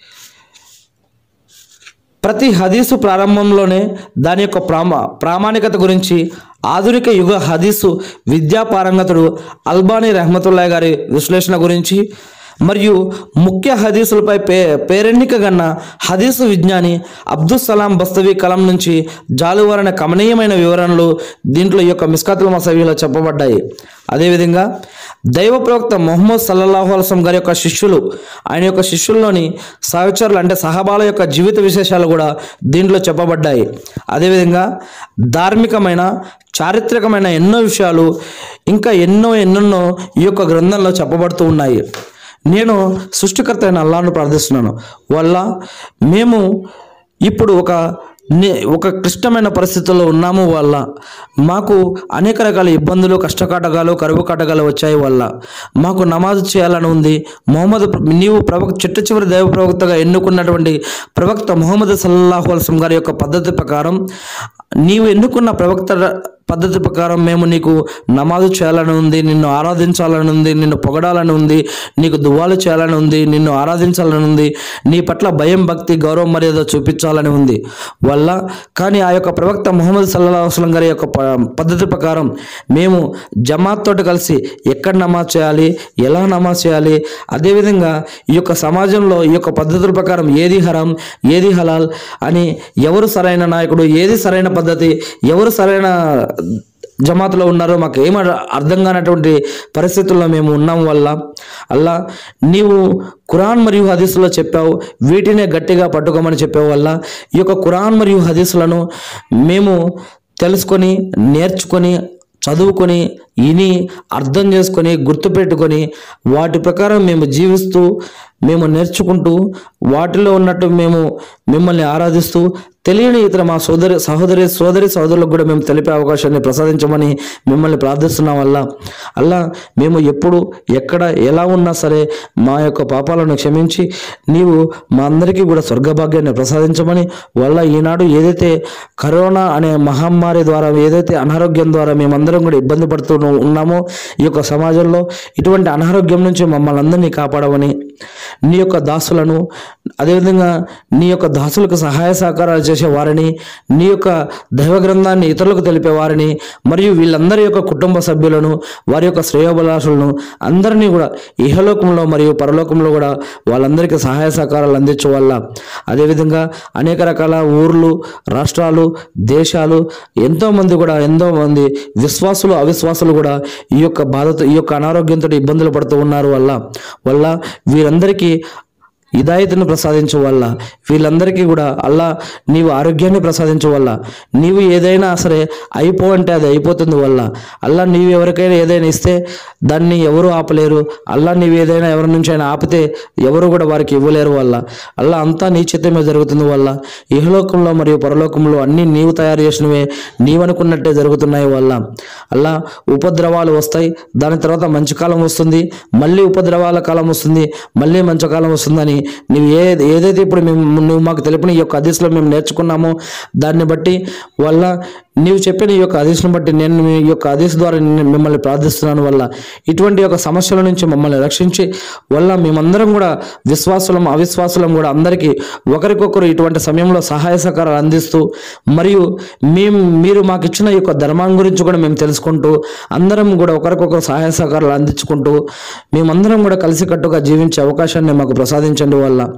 ప్రతి హదీసు ప్రారంభంలోనే దాని యొక్క ప్రామాణికత గురించి ఆధునిక యుగ హదీసు విద్యాపారంగతుడు అల్బానీ రహ్మతుల్లాహి గారి విశ్లేషణ గురించి మరియు ముఖ్య హదీసులపై పేరెన్నిక గన్న హదీసు విజ్ఞాని అబ్దుస్సలాం బస్తవి కలం నుంచి జాలువారణ కమనీయమైన వివరణలు దీంట్లో ఈ యొక్క మిస్కాతుల్ మసాబిహ్లో చెప్పబడ్డాయి. అదేవిధంగా దైవ ప్రవక్త ముహమ్మద్ సల్లల్లాహు అలైహి వసల్లం గారి యొక్క శిష్యులు, ఆయన యొక్క శిష్యుల్లోని సహచరులు అంటే సహబాల యొక్క జీవిత విశేషాలు కూడా దీంట్లో చెప్పబడ్డాయి. అదేవిధంగా ధార్మికమైన, చారిత్రకమైన ఎన్నో విషయాలు ఇంకా ఎన్నెన్నో ఈ యొక్క గ్రంథంలో చెప్పబడుతూ ఉన్నాయి. నేను సృష్టికర్త అయిన అల్లాహ్ను ప్రార్థిస్తున్నాను. వల్ల మేము ఇప్పుడు ఒక క్లిష్టమైన పరిస్థితుల్లో ఉన్నాము. వల్ల మాకు అనేక రకాల ఇబ్బందులు, కష్టకాటకాలు, కరువు కాటకాలు వచ్చాయి. వల్ల మాకు నమాజు చేయాలని ఉంది. నీవు చిట్ట చివరి దైవ ప్రవక్తగా ఎన్నుకున్నటువంటి ప్రవక్త ముహమ్మద్ సల్లల్లాహు అలైహి వసల్లం గారి యొక్క పద్ధతి ప్రకారం, నీవు ఎన్నుకున్న ప్రవక్త పద్ధతి ప్రకారం మేము నీకు నమాజు చేయాలని ఉంది, నిన్ను ఆరాధించాలని ఉంది, నిన్ను పొగడాలని ఉంది, నీకు దువాలు చేయాలని ఉంది, నిన్ను ఆరాధించాలని ఉంది, నీ పట్ల భయం, భక్తి, గౌరవం, మర్యాద చూపించాలని ఉంది. వల్ల కానీ ఆ యొక్క ప్రవక్త ముహమ్మద్ సల్లల్లాహు అలైహి వసల్లం గారి యొక్క పద్ధతి ప్రకారం మేము జమాత్ తోటి కలిసి ఎక్కడ నమాజ్ చేయాలి, ఎలా నమాజ్ చేయాలి, అదేవిధంగా ఈ యొక్క సమాజంలో ఈ యొక్క పద్ధతుల ప్రకారం ఏది హరాం, ఏది హలాల్ అని, ఎవరు సరైన నాయకుడు, ఏది సరైన పద్ధతి, ఎవరు సరైన జమాత్లో ఉన్నారో మాకు ఏం అర్థం కానటువంటి పరిస్థితుల్లో మేము ఉన్నాం. వల్ల అల్లా నీవు ఖురాన్ మరియు హదీసులో చెప్పావు, వీటినే గట్టిగా పట్టుకోమని చెప్పావు. వల్ల ఈ యొక్క ఖురాన్ మరియు హదీసులను మేము తెలుసుకొని, నేర్చుకొని, చదువుకొని, విని, అర్థం చేసుకొని, గుర్తుపెట్టుకొని వాటి ప్రకారం మేము జీవిస్తూ మేము నేర్చుకుంటూ వాటిలో ఉన్నట్టు మేము మిమ్మల్ని ఆరాధిస్తూ తెలియని ఇతర మా సోదరి సోదరులకు కూడా మేము తెలిపే అవకాశాన్ని ప్రసాదించమని మిమ్మల్ని ప్రార్థిస్తున్నాం అల్లా మేము ఎప్పుడు ఎక్కడ ఎలా ఉన్నా సరే మా యొక్క పాపాలను క్షమించి నీవు మా అందరికీ కూడా స్వర్గభాగ్యాన్ని ప్రసాదించమని ఈనాడు ఏదైతే కరోనా అనే మహమ్మారి ద్వారా ఏదైతే అనారోగ్యం ద్వారా మేమందరం కూడా ఇబ్బంది పడుతూ ఉన్నామో ఈ యొక్క సమాజంలో ఇటువంటి అనారోగ్యం నుంచి మమ్మల్ని అందరినీ కాపాడమని నీ యొక్క దాసులను అదేవిధంగా నీ యొక్క దాసులకు సహాయ సహకారాలు చేసే వారిని నీ యొక్క దైవ గ్రంథాన్ని ఇతరులకు తెలిపే వారిని మరియు వీళ్ళందరి యొక్క కుటుంబ సభ్యులను వారి యొక్క శ్రేయోభిలాషులను అందరినీ కూడా ఇహలోకంలో మరియు పరలోకంలో కూడా వాళ్ళందరికీ సహాయ సహకారాలు అందించే వల్ల అదేవిధంగా అనేక రకాల ఊర్లు రాష్ట్రాలు దేశాలు ఎంతోమంది విశ్వాసులు అవిశ్వాసులు కూడా ఈ యొక్క బాధతో ఈ యొక్క అనారోగ్యంతో ఇబ్బందులు పడుతూ ఉన్నారు వల్ల వీరందరికీ హిదాయత్ను ప్రసాదించు వల్ల వీళ్ళందరికీ కూడా నీవు ఆరోగ్యాన్ని ప్రసాదించు వల్ల నీవు ఏదైనా సరే అంటే అది అయిపోతుంది వల్ల నీవు ఎవరికైనా ఏదైనా ఇస్తే దాన్ని ఎవరు ఆపలేరు నీవు ఏదైనా ఎవరి నుంచి అయినా ఆపితే ఎవరు కూడా వారికి ఇవ్వలేరు వల్ల అంతా నీ చిత్తమే జరుగుతుంది వల్ల ఇహలోకంలో మరియు పరలోకంలో అన్నీ నీవు తయారు చేసినవే నీవనుకున్నట్టే జరుగుతున్నాయి వల్ల ఉపద్రవాలు వస్తాయి, దాని తర్వాత మంచి కాలం వస్తుంది, మళ్ళీ ఉపద్రవాల కాలం వస్తుంది, మళ్ళీ మంచి కాలం వస్తుందని నీవు ఏదైతే ఇప్పుడు నువ్వు మాకు తెలిపిన ఈ యొక్క హదీస్లో మేము నేర్చుకున్నామో దాన్ని బట్టి నీవు చెప్పిన ఈ యొక్క హదీస్ను బట్టి నేను ఈ యొక్క హదీస్ ద్వారా మిమ్మల్ని ప్రార్థిస్తున్నాను ఇటువంటి యొక్క సమస్యల నుంచి మమ్మల్ని రక్షించి మేమందరం కూడా విశ్వాసులం అవిశ్వాసులం కూడా అందరికీ ఒకరికొకరు ఇటువంటి సమయంలో సహాయ సహకారాలు అందిస్తూ మరియు మీరు మాకు ఇచ్చిన ఈ యొక్క ధర్మం గురించి కూడా మేము తెలుసుకుంటూ అందరం కూడా ఒకరికొకరు సహాయ సహకారాలు అందించుకుంటూ మేమందరం కూడా కలిసికట్టుగా జీవించే అవకాశాన్ని మాకు ప్రసాదించండి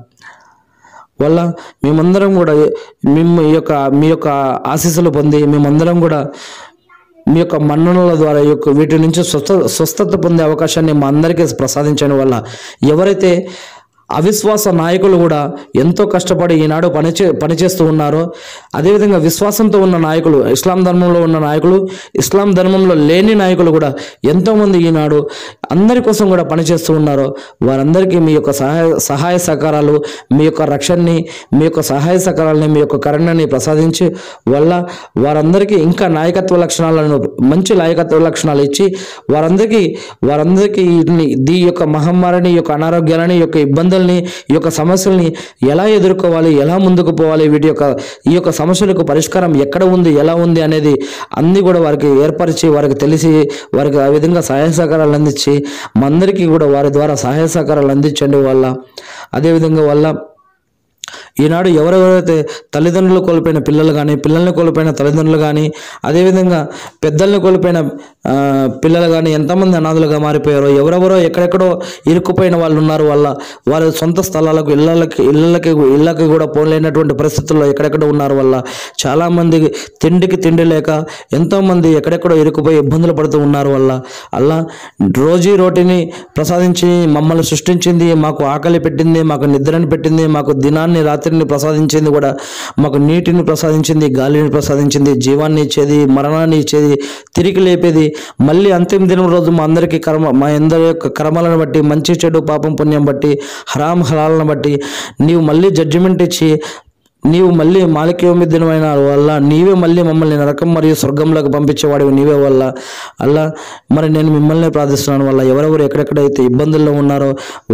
మేమందరం కూడా మీ యొక్క ఆశీస్సులు పొంది మేమందరం కూడా మీ యొక్క మన్ననల ద్వారా వీటి నుంచి స్వస్థత పొందే అవకాశాన్ని మా అందరికీ ప్రసాదించడం ఎవరైతే అవిశ్వాస నాయకులు కూడా ఎంతో కష్టపడి ఈనాడు పనిచేస్తూ ఉన్నారో అదేవిధంగా విశ్వాసంతో ఉన్న నాయకులు ఇస్లాం ధర్మంలో ఉన్న నాయకులు ఇస్లాం ధర్మంలో లేని నాయకులు కూడా ఎంతోమంది ఈనాడు అందరి కోసం కూడా పనిచేస్తూ ఉన్నారో వారందరికీ మీ యొక్క సహాయ సహకారాలు మీ యొక్క రక్షణని మీ యొక్క సహాయ సహకారాలని మీ యొక్క కరుణని ప్రసాదించి వారందరికీ ఇంకా నాయకత్వ లక్షణాలను మంచి నాయకత్వ లక్షణాలు ఇచ్చి వారందరికీ ఈ యొక్క మహమ్మారిని ఈ యొక్క అనారోగ్యాలని ఈ యొక్క ఇబ్బందుల్ని ఈ యొక్క సమస్యల్ని ఎలా ఎదుర్కోవాలి, ఎలా ముందుకు పోవాలి, ఈ యొక్క సమస్యలకు పరిష్కారం ఎక్కడ ఉంది, ఎలా ఉంది అనేది అన్ని కూడా వారికి ఏర్పరిచి వారికి తెలిసి వారికి ఆ విధంగా సహాయ సహకారాలు అందించి మా అందరికీ కూడా వారి ద్వారా సహాయ సహకారాలు అందించండి అదేవిధంగా ఈనాడు ఎవరెవరైతే తల్లిదండ్రులు కోల్పోయిన పిల్లలు కానీ పిల్లల్ని కోల్పోయిన తల్లిదండ్రులు కానీ అదేవిధంగా పెద్దల్ని కోల్పోయిన పిల్లలు కానీ ఎంతమంది అనాథలుగా మారిపోయారో ఎవరెవరో ఎక్కడెక్కడో ఇరుక్కుపోయిన వాళ్ళు ఉన్నారు వారి సొంత స్థలాలకు ఇళ్ళకి కూడా పోలేనటువంటి పరిస్థితుల్లో ఎక్కడెక్కడ ఉన్నారు చాలామంది తిండికి తిండి లేక ఎంతోమంది ఎక్కడెక్కడో ఇరుక్కుపోయి ఇబ్బందులు పడుతూ ఉన్నారు రోజీ రోటిని ప్రసాదించి మమ్మల్ని సృష్టించింది, మాకు ఆకలి పెట్టింది, మాకు నిద్రని పెట్టింది, మాకు దినాన్ని రాత్రిని ప్రసాదించింది కూడా, మాకు నీటిని ప్రసాదించింది, గాలిని ప్రసాదించింది, జీవాన్ని ఇచ్చేది, మరణాన్ని ఇచ్చేది, తిరిగి లేపేది, మళ్ళీ అంతిమ దినం రోజు మా అందరికీ మా అందరి యొక్క కర్మలను బట్టి మంచి చెడు పాపం పుణ్యం బట్టి హరాం హలాలను బట్టి నీవు మళ్ళీ జడ్జిమెంట్ ఇచ్చి నీవు మళ్ళీ మాలిక్యోమిద్దినమైన నీవే మళ్ళీ మమ్మల్ని నరకం మరియు స్వర్గంలోకి పంపించేవాడివి నీవే మరి నేను మిమ్మల్ని ప్రార్థిస్తున్నాను ఎవరెవరు ఎక్కడెక్కడైతే ఇబ్బందుల్లో ఉన్నారో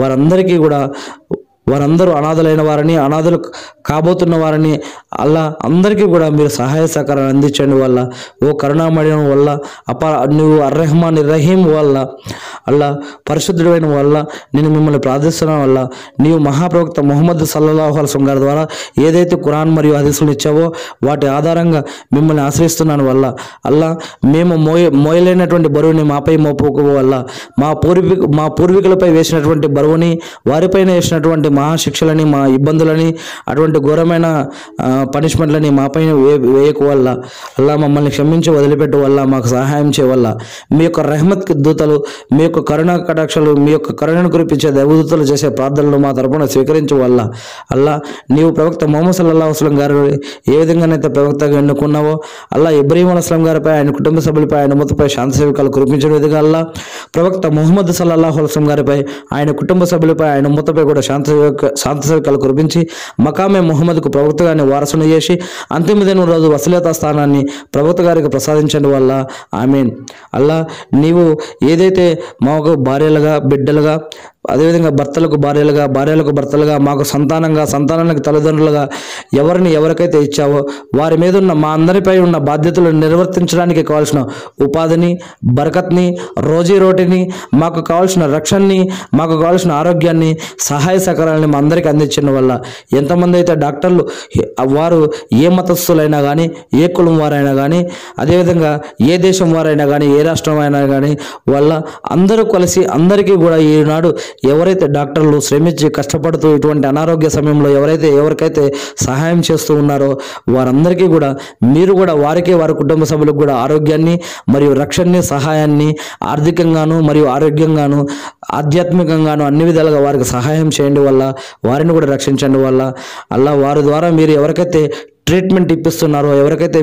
వారందరూ అనాథలైన వారిని అనాథలు కాబోతున్న వారిని అందరికీ కూడా మీరు సహాయ సహకారాలు అందించండి ఓ కరుణామయం నువ్వు అర్రహమాన్ రహీం పరిశుద్ధుడైన నేను మిమ్మల్ని ప్రార్థిస్తున్నాను నీవు మహాప్రవక్త ముహమ్మద్ సల్లల్లాహు అలైహి వసల్లం గారి ద్వారా ఏదైతే ఖురాన్ మరియు హదీసులు ఇచ్చావో వాటి ఆధారంగా మిమ్మల్ని ఆశ్రయిస్తున్నాను మేము మోయలేనటువంటి బరువుని మాపై మోపుకు మా పూర్వీకులపై వేసినటువంటి బరువుని వారిపైన వేసినటువంటి మహాశిక్షలని, మా ఇబ్బందులని, అటువంటి ఘోరమైన పనిష్మెంట్లని మాపై వేయకు వల్ల అల్లా మమ్మల్ని క్షమించి వదిలిపెట్టు వల్ల మాకు సహాయం చేయవల్ల మీ యొక్క రెహమత్ దూతలు, మీ యొక్క కరుణా కటాక్షలు, మీ యొక్క కరుణను కురిపించే దేవదూతలు చేసే ప్రార్థనలు మా తరపున స్వీకరించు వల్ల అల్లా నీవు ప్రవక్త ముహమ్మద్ సల్లల్లాహు అలైహి వసల్లం గారు ఏ విధంగానైతే ప్రవక్తగా ఎన్నుకున్నావో అల్లా ఇబ్రాహీం అలైహిస్సలాం గారిపై, ఆయన కుటుంబ సభ్యులపై, ఆయన ఉమ్మతపై శాంతి సేవకాలు కురిపించిన విధంగా అల్లా ప్రవక్త ముహమ్మద్ సల్లల్లాహు అలైహి వసల్లం గారిపై, ఆయన కుటుంబ సభ్యులపై, ఆయన ఉమ్మతపై కూడా శాంతి సేవకాలు కురిపించి మకామే ముహమ్మద్కు ప్రవక్తగానే వారసును చేసి అంతిమ దినం రోజు వసీలతా స్థానాన్ని ప్రవక్త గారికి ప్రసాదించండి వల్ల ఆమీన్. అల్లా నీవు ఏదైతే మాకు భార్యలుగా, బిడ్డలుగా, అదేవిధంగా భర్తలకు భార్యలుగా, భార్యలకు భర్తలుగా, మాకు సంతానంగా, సంతానానికి తల్లిదండ్రులుగా ఎవరికైతే ఇచ్చావో వారి మీద ఉన్న మా అందరిపై ఉన్న బాధ్యతలను నిర్వర్తించడానికి కావాల్సిన ఉపాధిని, బరకత్ని, రోజీ రోటిని, మాకు కావాల్సిన రక్షణని, మాకు కావాల్సిన ఆరోగ్యాన్ని, సహాయ సహకారాలని మా అందరికీ అందించిన వల్ల ఎంతమంది అయితే డాక్టర్లు వారు ఏ మతస్థులైనా కానీ, ఏ కులం వారైనా కానీ, అదేవిధంగా ఏ దేశం వారైనా కానీ, ఏ రాష్ట్రం అయినా కానీ వాళ్ళ అందరూ కలిసి అందరికీ కూడా ఈనాడు ఎవరైతే డాక్టర్లు శ్రమించి కష్టపడుతూ ఇటువంటి అనారోగ్య సమయంలో ఎవరికైతే సహాయం చేస్తూ ఉన్నారో వారందరికీ కూడా మీరు కూడా వారికి, వారి కుటుంబ సభ్యులకు కూడా ఆరోగ్యాన్ని మరియు రక్షణని, సహాయాన్ని ఆర్థికంగాను మరియు ఆరోగ్యంగాను, ఆధ్యాత్మికంగాను అన్ని విధాలుగా వారికి సహాయం చేయండి వల్ల, వారిని కూడా రక్షించండి వల్ల అల్లా వారి ద్వారా మీరు ఎవరికైతే ట్రీట్మెంట్ ఇప్పిస్తున్నారో,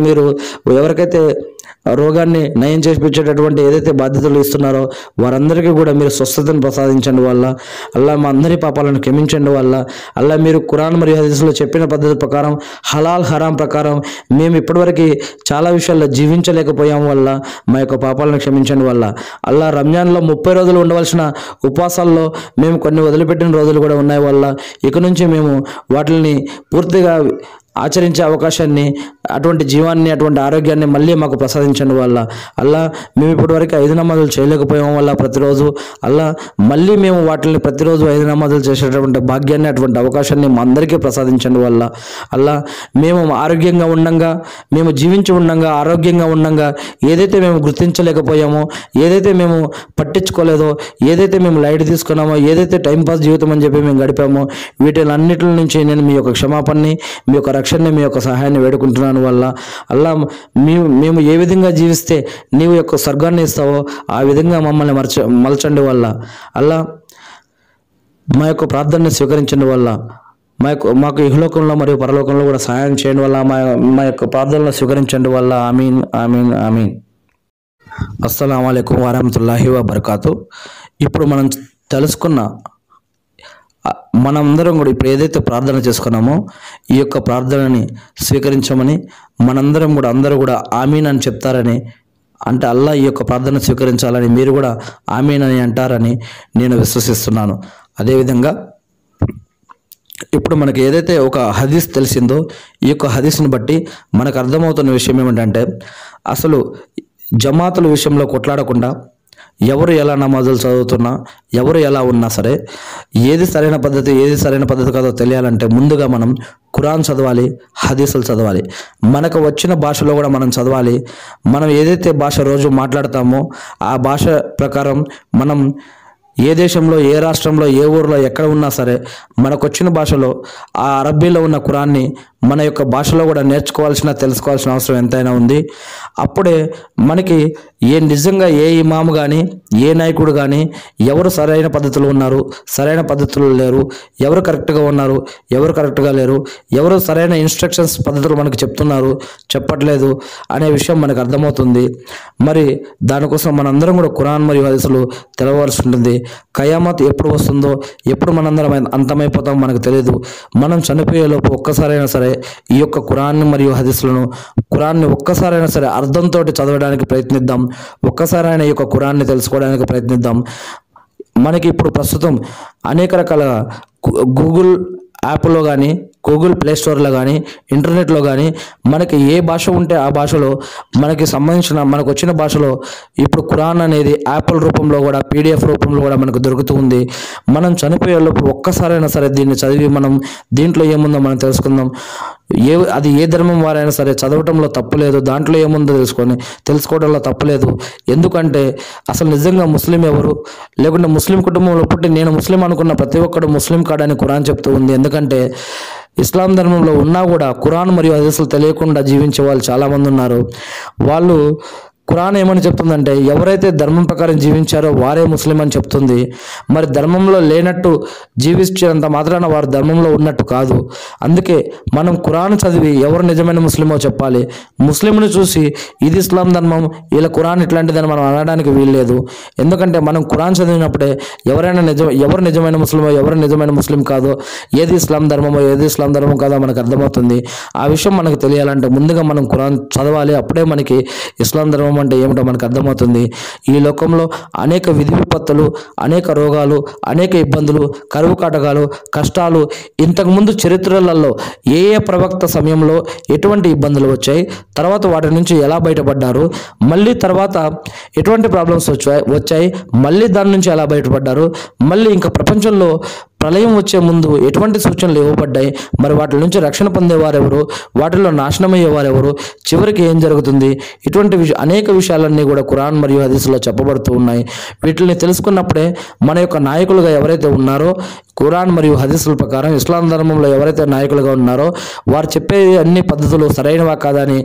ఎవరికైతే రోగాన్ని నయం చేయించేటటువంటి ఏదైతే బాధ్యతలు ఇస్తున్నారో వారందరికీ కూడా మీరు స్వస్థతను ప్రసాదించండి వల్ల అల్లా మా అందరి పాపాలను క్షమించండి వల్ల అల్లా మీరు ఖురాన్ మరియు హదీసులో చెప్పిన పద్ధతి ప్రకారం, హలాల్ హరాం ప్రకారం మేము ఇప్పటివరకు చాలా విషయాల్లో జీవించలేకపోయాం వల్ల మా యొక్క పాపాలను క్షమించండి వల్ల అల్లా రంజాన్లో 30 రోజులు ఉండవలసిన ఉపవాసాల్లో మేము కొన్ని వదిలిపెట్టిన రోజులు కూడా ఉన్నాయి వల్ల ఇక నుంచి మేము వాటిని పూర్తిగా ఆచరించే అవకాశాన్ని, అటువంటి జీవాన్ని, అటువంటి ఆరోగ్యాన్ని మళ్ళీ మాకు ప్రసాదించండి వల్ల అల్లా మేము ఇప్పటివరకు 5 నమాజులు చేయలేకపోయాం వల్ల ప్రతిరోజు అల్లా మళ్ళీ మేము వాటిని ప్రతిరోజు 5 నమాజులు చేసేటటువంటి భాగ్యాన్ని, అటువంటి అవకాశాన్ని మా అందరికీ ప్రసాదించండి వల్ల అల్లా మేము ఆరోగ్యంగా ఉండంగా, మేము జీవించి ఉండంగా, ఆరోగ్యంగా ఉండంగా ఏదైతే మేము గుర్తించలేకపోయామో, ఏదైతే మేము పట్టించుకోలేదో, ఏదైతే మేము లైట్ తీసుకున్నామో, ఏదైతే టైంపాస్ జీవితం అని చెప్పి మేము గడిపామో వీటిలన్నిటి నుంచి నేను మీ యొక్క క్షమాపణని, మీ యొక్క రక్షణని, మీ యొక్క సహాయాన్ని వేడుకుంటున్నాను వల్ల అల్లా మేము ఏ విధంగా జీవిస్తే నీవు యొక్క స్వర్గాన్ని ఇస్తావో ఆ విధంగా మమ్మల్ని మలచండి వల్ల అల్లా మా యొక్క ప్రార్థనని స్వీకరించండి వల్ల మాకు ఇహలోకంలో మరియు పరలోకంలో కూడా సహాయం చేయండి వల్ల మా యొక్క ప్రార్థనలు స్వీకరించండి వల్ల ఆమీన్ ఆమీన్ ఆమీన్. అస్సలాము అలైకుం వరహమతుల్లాహి వబర్కాతు. ఇప్పుడు మనం తెలుసుకున్న మనందరం కూడా ఇప్పుడు ఏదైతే ప్రార్థన చేసుకున్నామో ఈ యొక్క ప్రార్థనని స్వీకరించమని అందరూ కూడా ఆమీన్ అని చెప్తారని, అంటే అల్లా ఈ యొక్క ప్రార్థన స్వీకరించాలని మీరు కూడా ఆమీన్ అని అంటారని నేను విశ్వసిస్తున్నాను. అదేవిధంగా ఇప్పుడు మనకి ఏదైతే ఒక హదీస్ తెలిసిందో ఈ యొక్క హదీస్ని బట్టి మనకు అర్థమవుతున్న విషయం ఏమిటంటే అసలు జమాతుల విషయంలో కొట్లాడకుండా ఎవరు ఎలా నమాజులు చదువుతున్నా, ఎవరు ఎలా ఉన్నా సరే ఏది సరైన పద్ధతి కాదో తెలియాలంటే ముందుగా మనం ఖురాన్ చదవాలి, హదీసులు చదవాలి. మనకు వచ్చిన భాషలో కూడా మనం చదవాలి. మనం ఏదైతే భాష రోజు మాట్లాడతామో ఆ భాష ప్రకారం మనం ఏ దేశంలో, ఏ రాష్ట్రంలో, ఏ ఊరిలో ఎక్కడ ఉన్నా సరే మనకు వచ్చిన భాషలో ఆ అరబ్బీలో ఉన్న ఖురాన్ని మన యొక్క భాషలో కూడా తెలుసుకోవాల్సిన అవసరం ఎంతైనా ఉంది. అప్పుడే మనకి నిజంగా ఏ ఇమాము కానీ, ఏ నాయకుడు కానీ ఎవరు సరైన పద్ధతులు ఉన్నారు, సరైన పద్ధతులు లేరు, ఎవరు కరెక్ట్గా ఉన్నారు, ఎవరు కరెక్ట్గా లేరు, ఎవరు సరైన ఇన్స్ట్రక్షన్స్ పద్ధతులు మనకు చెప్తున్నారు, చెప్పట్లేదు అనే విషయం మనకు అర్థమవుతుంది. మరి దానికోసం మనందరం కూడా ఖురాన్ మరియు హదీసులు తెలవాల్సి ఉంటుంది. కయామత్ ఎప్పుడు వస్తుందో, ఎప్పుడు మనందరం అంతమైపోతామో మనకు తెలియదు. మనం చనిపోయేలోపు ఒక్కసారైనా సరే ఈ యొక్క ఖురాన్ మరియు ఖురాన్ని ఒక్కసారైనా సరే అర్థంతో చదవడానికి ప్రయత్నిద్దాం. ఒక్కసారైనా ఈ యొక్క ఖురాన్ని తెలుసుకోవడానికి ప్రయత్నిద్దాం. మనకి ఇప్పుడు ప్రస్తుతం అనేక రకాల గూగుల్ యాప్లో కానీ, గూగుల్ ప్లే స్టోర్లో కానీ, ఇంటర్నెట్లో కానీ మనకి ఏ భాష ఉంటే ఆ భాషలో మనకు వచ్చిన భాషలో ఇప్పుడు ఖురాన్ అనేది యాపిల్ రూపంలో కూడా, PDF రూపంలో కూడా మనకు దొరుకుతూ ఉంది. మనం చనిపోయేలోపు ఒక్కసారైనా సరే దీన్ని చదివి మనం దీంట్లో ఏముందో మనం తెలుసుకుందాం. అది ఏ ధర్మం వారైనా సరే చదవటంలో తప్పులేదు, దాంట్లో ఏముందో తెలుసుకోవడంలో తప్పులేదు. ఎందుకంటే అసలు నిజంగా ముస్లిం ఎవరు, లేకుంటే ముస్లిం కుటుంబంలో పుట్టి నేను ముస్లిం అనుకున్న ప్రతి ఒక్కడు ముస్లిం కాడని ఖురాన్ చెప్తూ ఉంది. ఎందుకంటే ఇస్లాం ధర్మంలో ఉన్నా కూడా ఖురాన్ మరియు హదీసులు తెలియకుండా జీవించే వాళ్ళు చాలామంది ఉన్నారు. వాళ్ళు ఖురాన్ ఏమని చెప్తుందంటే ఎవరైతే ధర్మం ప్రకారం జీవించారో వారే ముస్లిం అని చెప్తుంది. మరి ధర్మంలో లేనట్టు జీవించేంత మాత్రాన వారు ధర్మంలో ఉన్నట్టు కాదు. అందుకే మనం ఖురాన్ చదివి ఎవరు నిజమైన ముస్లిమో చెప్పాలి. ముస్లింను చూసి ఇది ఇస్లాం ధర్మం, ఇలా ఖురాన్ ఇట్లాంటిదని మనం అనడానికి వీల్లేదు. ఎందుకంటే మనం ఖురాన్ చదివినప్పుడే ఎవరు నిజమైన ముస్లిమో ఎవరు నిజమైన ముస్లిం కాదో, ఏది ఇస్లాం ధర్మమో ఏది ఇస్లాం ధర్మం కాదో మనకు అర్థమవుతుంది. ఆ విషయం మనకు తెలియాలంటే ముందుగా మనం ఖురాన్ చదవాలి. అప్పుడే మనకి ఇస్లాం ధర్మం అంటే ఏమిటో మనకు అర్థమవుతుంది. ఈ లోకంలో అనేక విధి విపత్తులు, అనేక రోగాలు, అనేక ఇబ్బందులు, కరువు కాటకాలు, కష్టాలు ఇంతకుముందు చరిత్రలలో ఏ ప్రవక్త సమయంలో ఎటువంటి ఇబ్బందులు వచ్చాయి, తర్వాత వాటి నుంచి ఎలా బయటపడ్డారు, మళ్ళీ తర్వాత ఎటువంటి ప్రాబ్లమ్స్ వచ్చాయి, మళ్ళీ దాని నుంచి ఎలా బయటపడ్డారు, మళ్ళీ ఇంకా ప్రపంచంలో ప్రళయం వచ్చే ముందు ఎటువంటి సూచనలు ఇవ్వబడ్డాయి, మరి వాటి నుంచి రక్షణ పొందేవారెవరు, వాటిలో నాశనమయ్యేవారెవరు, చివరికి ఏం జరుగుతుంది, ఇటువంటి అనేక విషయాలన్నీ కూడా ఖురాన్ మరియు హదీసులో చెప్పబడుతూ ఉన్నాయి. వీటిని తెలుసుకున్నప్పుడే మన యొక్క నాయకులుగా ఎవరైతే ఉన్నారో ఖురాన్ మరియు హదీసుల ప్రకారం ఇస్లాం ధర్మంలో ఎవరైతే నాయకులుగా ఉన్నారో వారు చెప్పే అన్ని పద్ధతులు సరైనవా కాదని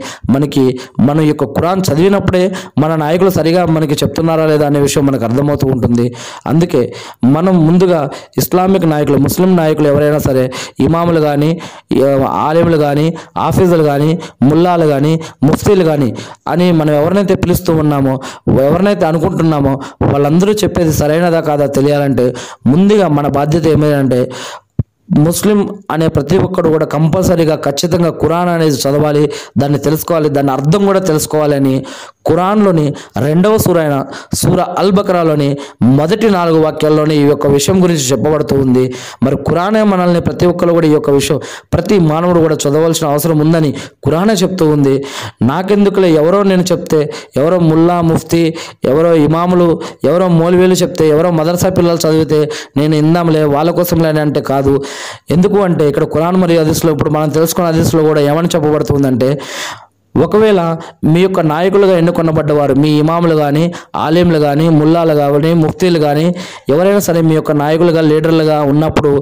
మన యొక్క ఖురాన్ చదివినప్పుడే మన నాయకులు సరిగా మనకి చెప్తున్నారా లేదా అనే విషయం మనకు అర్థమవుతూ ఉంటుంది. అందుకే మనం ముందుగా ఇస్లామిక్ నాయకులు, ముస్లిం నాయకులు ఎవరైనా సరే, ఇమాములు కానీ, ఆలిములు కానీ, ఆఫీజులు కానీ, ముల్లాలు కానీ, ముఫ్తీలు కానీ అని మనం ఎవరినైతే పిలుస్తూ ఉన్నామో, ఎవరినైతే అనుకుంటున్నామో వాళ్ళందరూ చెప్పేది సరైనదా కాదా తెలియాలంటే ముందుగా మన బాధ్యత ఏమిటంటే ముస్లిం అనే ప్రతి ఒక్కరు కూడా కంపల్సరీగా ఖచ్చితంగా ఖురాన్ అనేది చదవాలి, దాన్ని తెలుసుకోవాలి, దాని అర్థం కూడా తెలుసుకోవాలని ఖురాన్లోని 2వ సూర అయిన సూర అల్ బకరాలోని మొదటి 4 వాక్యాల్లోని ఈ యొక్క విషయం గురించి చెప్పబడుతూ ఉంది. మరి ఖురానే మనల్ని ప్రతి ఒక్కరు కూడా ఈ యొక్క విషయం ప్రతి మానవుడు కూడా చదవాల్సిన అవసరం ఉందని ఖురానే చెప్తూ ఉంది. నాకెందుకులే నేను చెప్తే, ఎవరో ముల్లా ముఫ్తీ, ఎవరో ఇమాములు, ఎవరో మౌలవీలు చెప్తే, ఎవరో మదర్సా పిల్లలు చదివితే నేను ఇందాంలే వాళ్ళ కోసంలే అంటే కాదు. ఎందుకు అంటే ఇక్కడ ఖురాన్ మరియు హదీస్లో ఇప్పుడు మనం తెలుసుకున్న హదీస్లో కూడా ఏమని చెప్పబడుతుందంటే ఒకవేళ మీ యొక్క నాయకులుగా ఎన్నుకొనబడ్డవారు, మీ ఇమాములు కానీ, ఆలింలు కానీ, ముల్లాలు కానీ, ముఫ్తీలు కానీ ఎవరైనా సరే మీ యొక్క నాయకులుగా, లీడర్లుగా ఉన్నప్పుడు,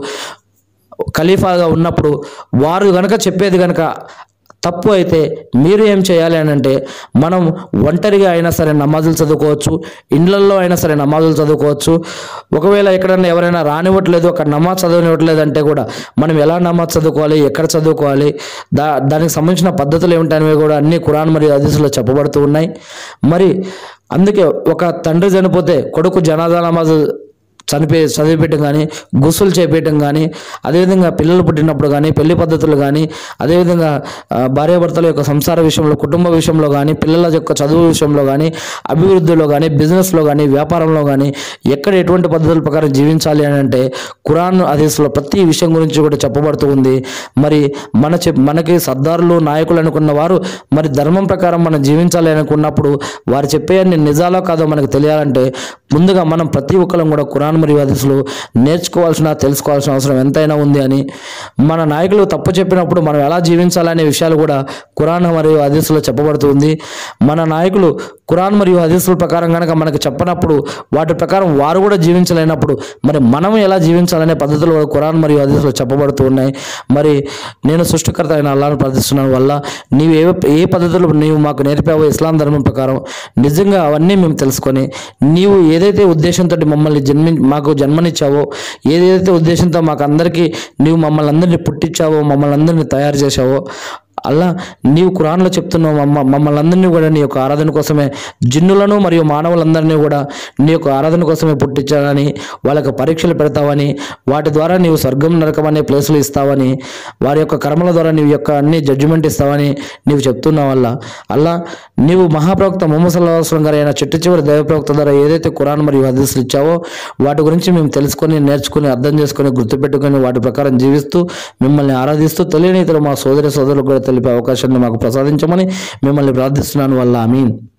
ఖలీఫాగా ఉన్నప్పుడు వారు గనక చెప్పేది గనక తప్పు అయితే మీరు ఏం చేయాలి అని అంటే మనం ఒంటరిగా అయినా సరే నమాజులు చదువుకోవచ్చు, ఇండ్లల్లో అయినా సరే నమాజులు చదువుకోవచ్చు. ఒకవేళ ఎక్కడన్నా ఎవరైనా రానివ్వట్లేదు, అక్కడ నమాజ్ చదవనివ్వట్లేదు అంటే కూడా మనం ఎలా నమాజ్ చదువుకోవాలి, ఎక్కడ చదువుకోవాలి, దానికి సంబంధించిన పద్ధతులు ఏమిటనేవి కూడా అన్ని ఖురాన్ మరియు హదీసులో చెప్పబడుతూ ఉన్నాయి. మరి అందుకే ఒక తండ్రి చనిపోతే కొడుకు జనాజా నమాజ్ చదివిపెట్టడం కానీ, గుస్సులు చేపేయటం కానీ, అదేవిధంగా పిల్లలు పుట్టినప్పుడు కానీ, పెళ్లి పద్ధతులు కానీ, అదేవిధంగా భార్యాభర్తల యొక్క సంసార విషయంలో, కుటుంబ విషయంలో కానీ, పిల్లల యొక్క చదువు విషయంలో కానీ, అభివృద్ధిలో కానీ, బిజినెస్లో కానీ, వ్యాపారంలో కానీ ఎక్కడ ఎటువంటి పద్ధతుల ప్రకారం జీవించాలి అని అంటే ఖురాన్ హదీస్లో ప్రతి విషయం గురించి కూడా చెప్పబడుతూ ఉంది. మరి మనకి సర్దారులు, నాయకులు అనుకున్న వారు మరి ధర్మం ప్రకారం మనం జీవించాలి అనుకున్నప్పుడు వారు చెప్పే అన్ని నిజాలో కాదో మనకు తెలియాలంటే ముందుగా మనం ప్రతి ఒక్కరం కూడా ఖురాన్ మరియు హదీసులు తెలుసుకోవాల్సిన అవసరం ఎంతైనా ఉంది అని, మన నాయకులు తప్పు చెప్పినప్పుడు మనం ఎలా జీవించాలనే విషయాలు కూడా ఖురాన్ మరియు హదీసులో చెప్పబడుతుంది. మన నాయకులు ఖురాన్ మరియు హదీసుల ప్రకారం కనుక మనకు చెప్పనప్పుడు వాటి ప్రకారం వారు కూడా జీవించలేనప్పుడు మరి మనం ఎలా జీవించాలనే పద్ధతులు ఖురాన్ మరియు హదీసులో చెప్పబడుతూ ఉన్నాయి. మరి నేను సృష్టికర్త అయిన అల్లాహ్ను ప్రార్థిస్తున్నాను వల్ల నీవు ఏ పద్ధతులు నీవు మాకు నేర్పావో ఇస్లాం ధర్మం ప్రకారం నిజంగా అవన్నీ మేము తెలుసుకొని నీవు ఏదైతే ఉద్దేశంతో మాకు జన్మనిచ్చావో, ఏదైతే ఉద్దేశంతో మాకు అందరికీ నీవు మమ్మల్ని అందరినీ పుట్టించావో, మమ్మల్ని అందరినీ తయారు చేశావో అలా నీవు ఖురాన్లో చెప్తున్నావు మమ్మల్ని అందరినీ కూడా నీ యొక్క ఆరాధన కోసమే, జిన్నులను మరియు మానవులందరినీ కూడా నీ యొక్క ఆరాధన కోసమే పుట్టించాలని, వాళ్ళకి పరీక్షలు పెడతావని, వాటి ద్వారా నీవు స్వర్గం నరకం అనే ప్లేసులు ఇస్తావని, వారి యొక్క కర్మల ద్వారా నీవు యొక్క అన్ని జడ్జిమెంట్ ఇస్తావని నీవు చెప్తున్నావు వల్ల అలా నీవు మహాప్రవక్త ముహమ్మద్ సల్లల్లాహు అలైహి వసల్లం గారు అయిన చిట్ట దైవ ప్రవక్త ద్వారా ఏదైతే ఖురాన్ మరియు హదీసులు ఇచ్చావో వాటి గురించి మేము తెలుసుకొని, నేర్చుకుని, అర్థం చేసుకొని, గుర్తుపెట్టుకొని వాటి ప్రకారం జీవిస్తూ మిమ్మల్ని ఆరాధిస్తూ తెలియని ఇతర మా సోదరులకు కూడా తెలిపే అవకాశాన్ని మాకు ప్రసాదించమని మిమ్మల్ని ప్రార్థిస్తున్నాను వల్ల ఆమీన్.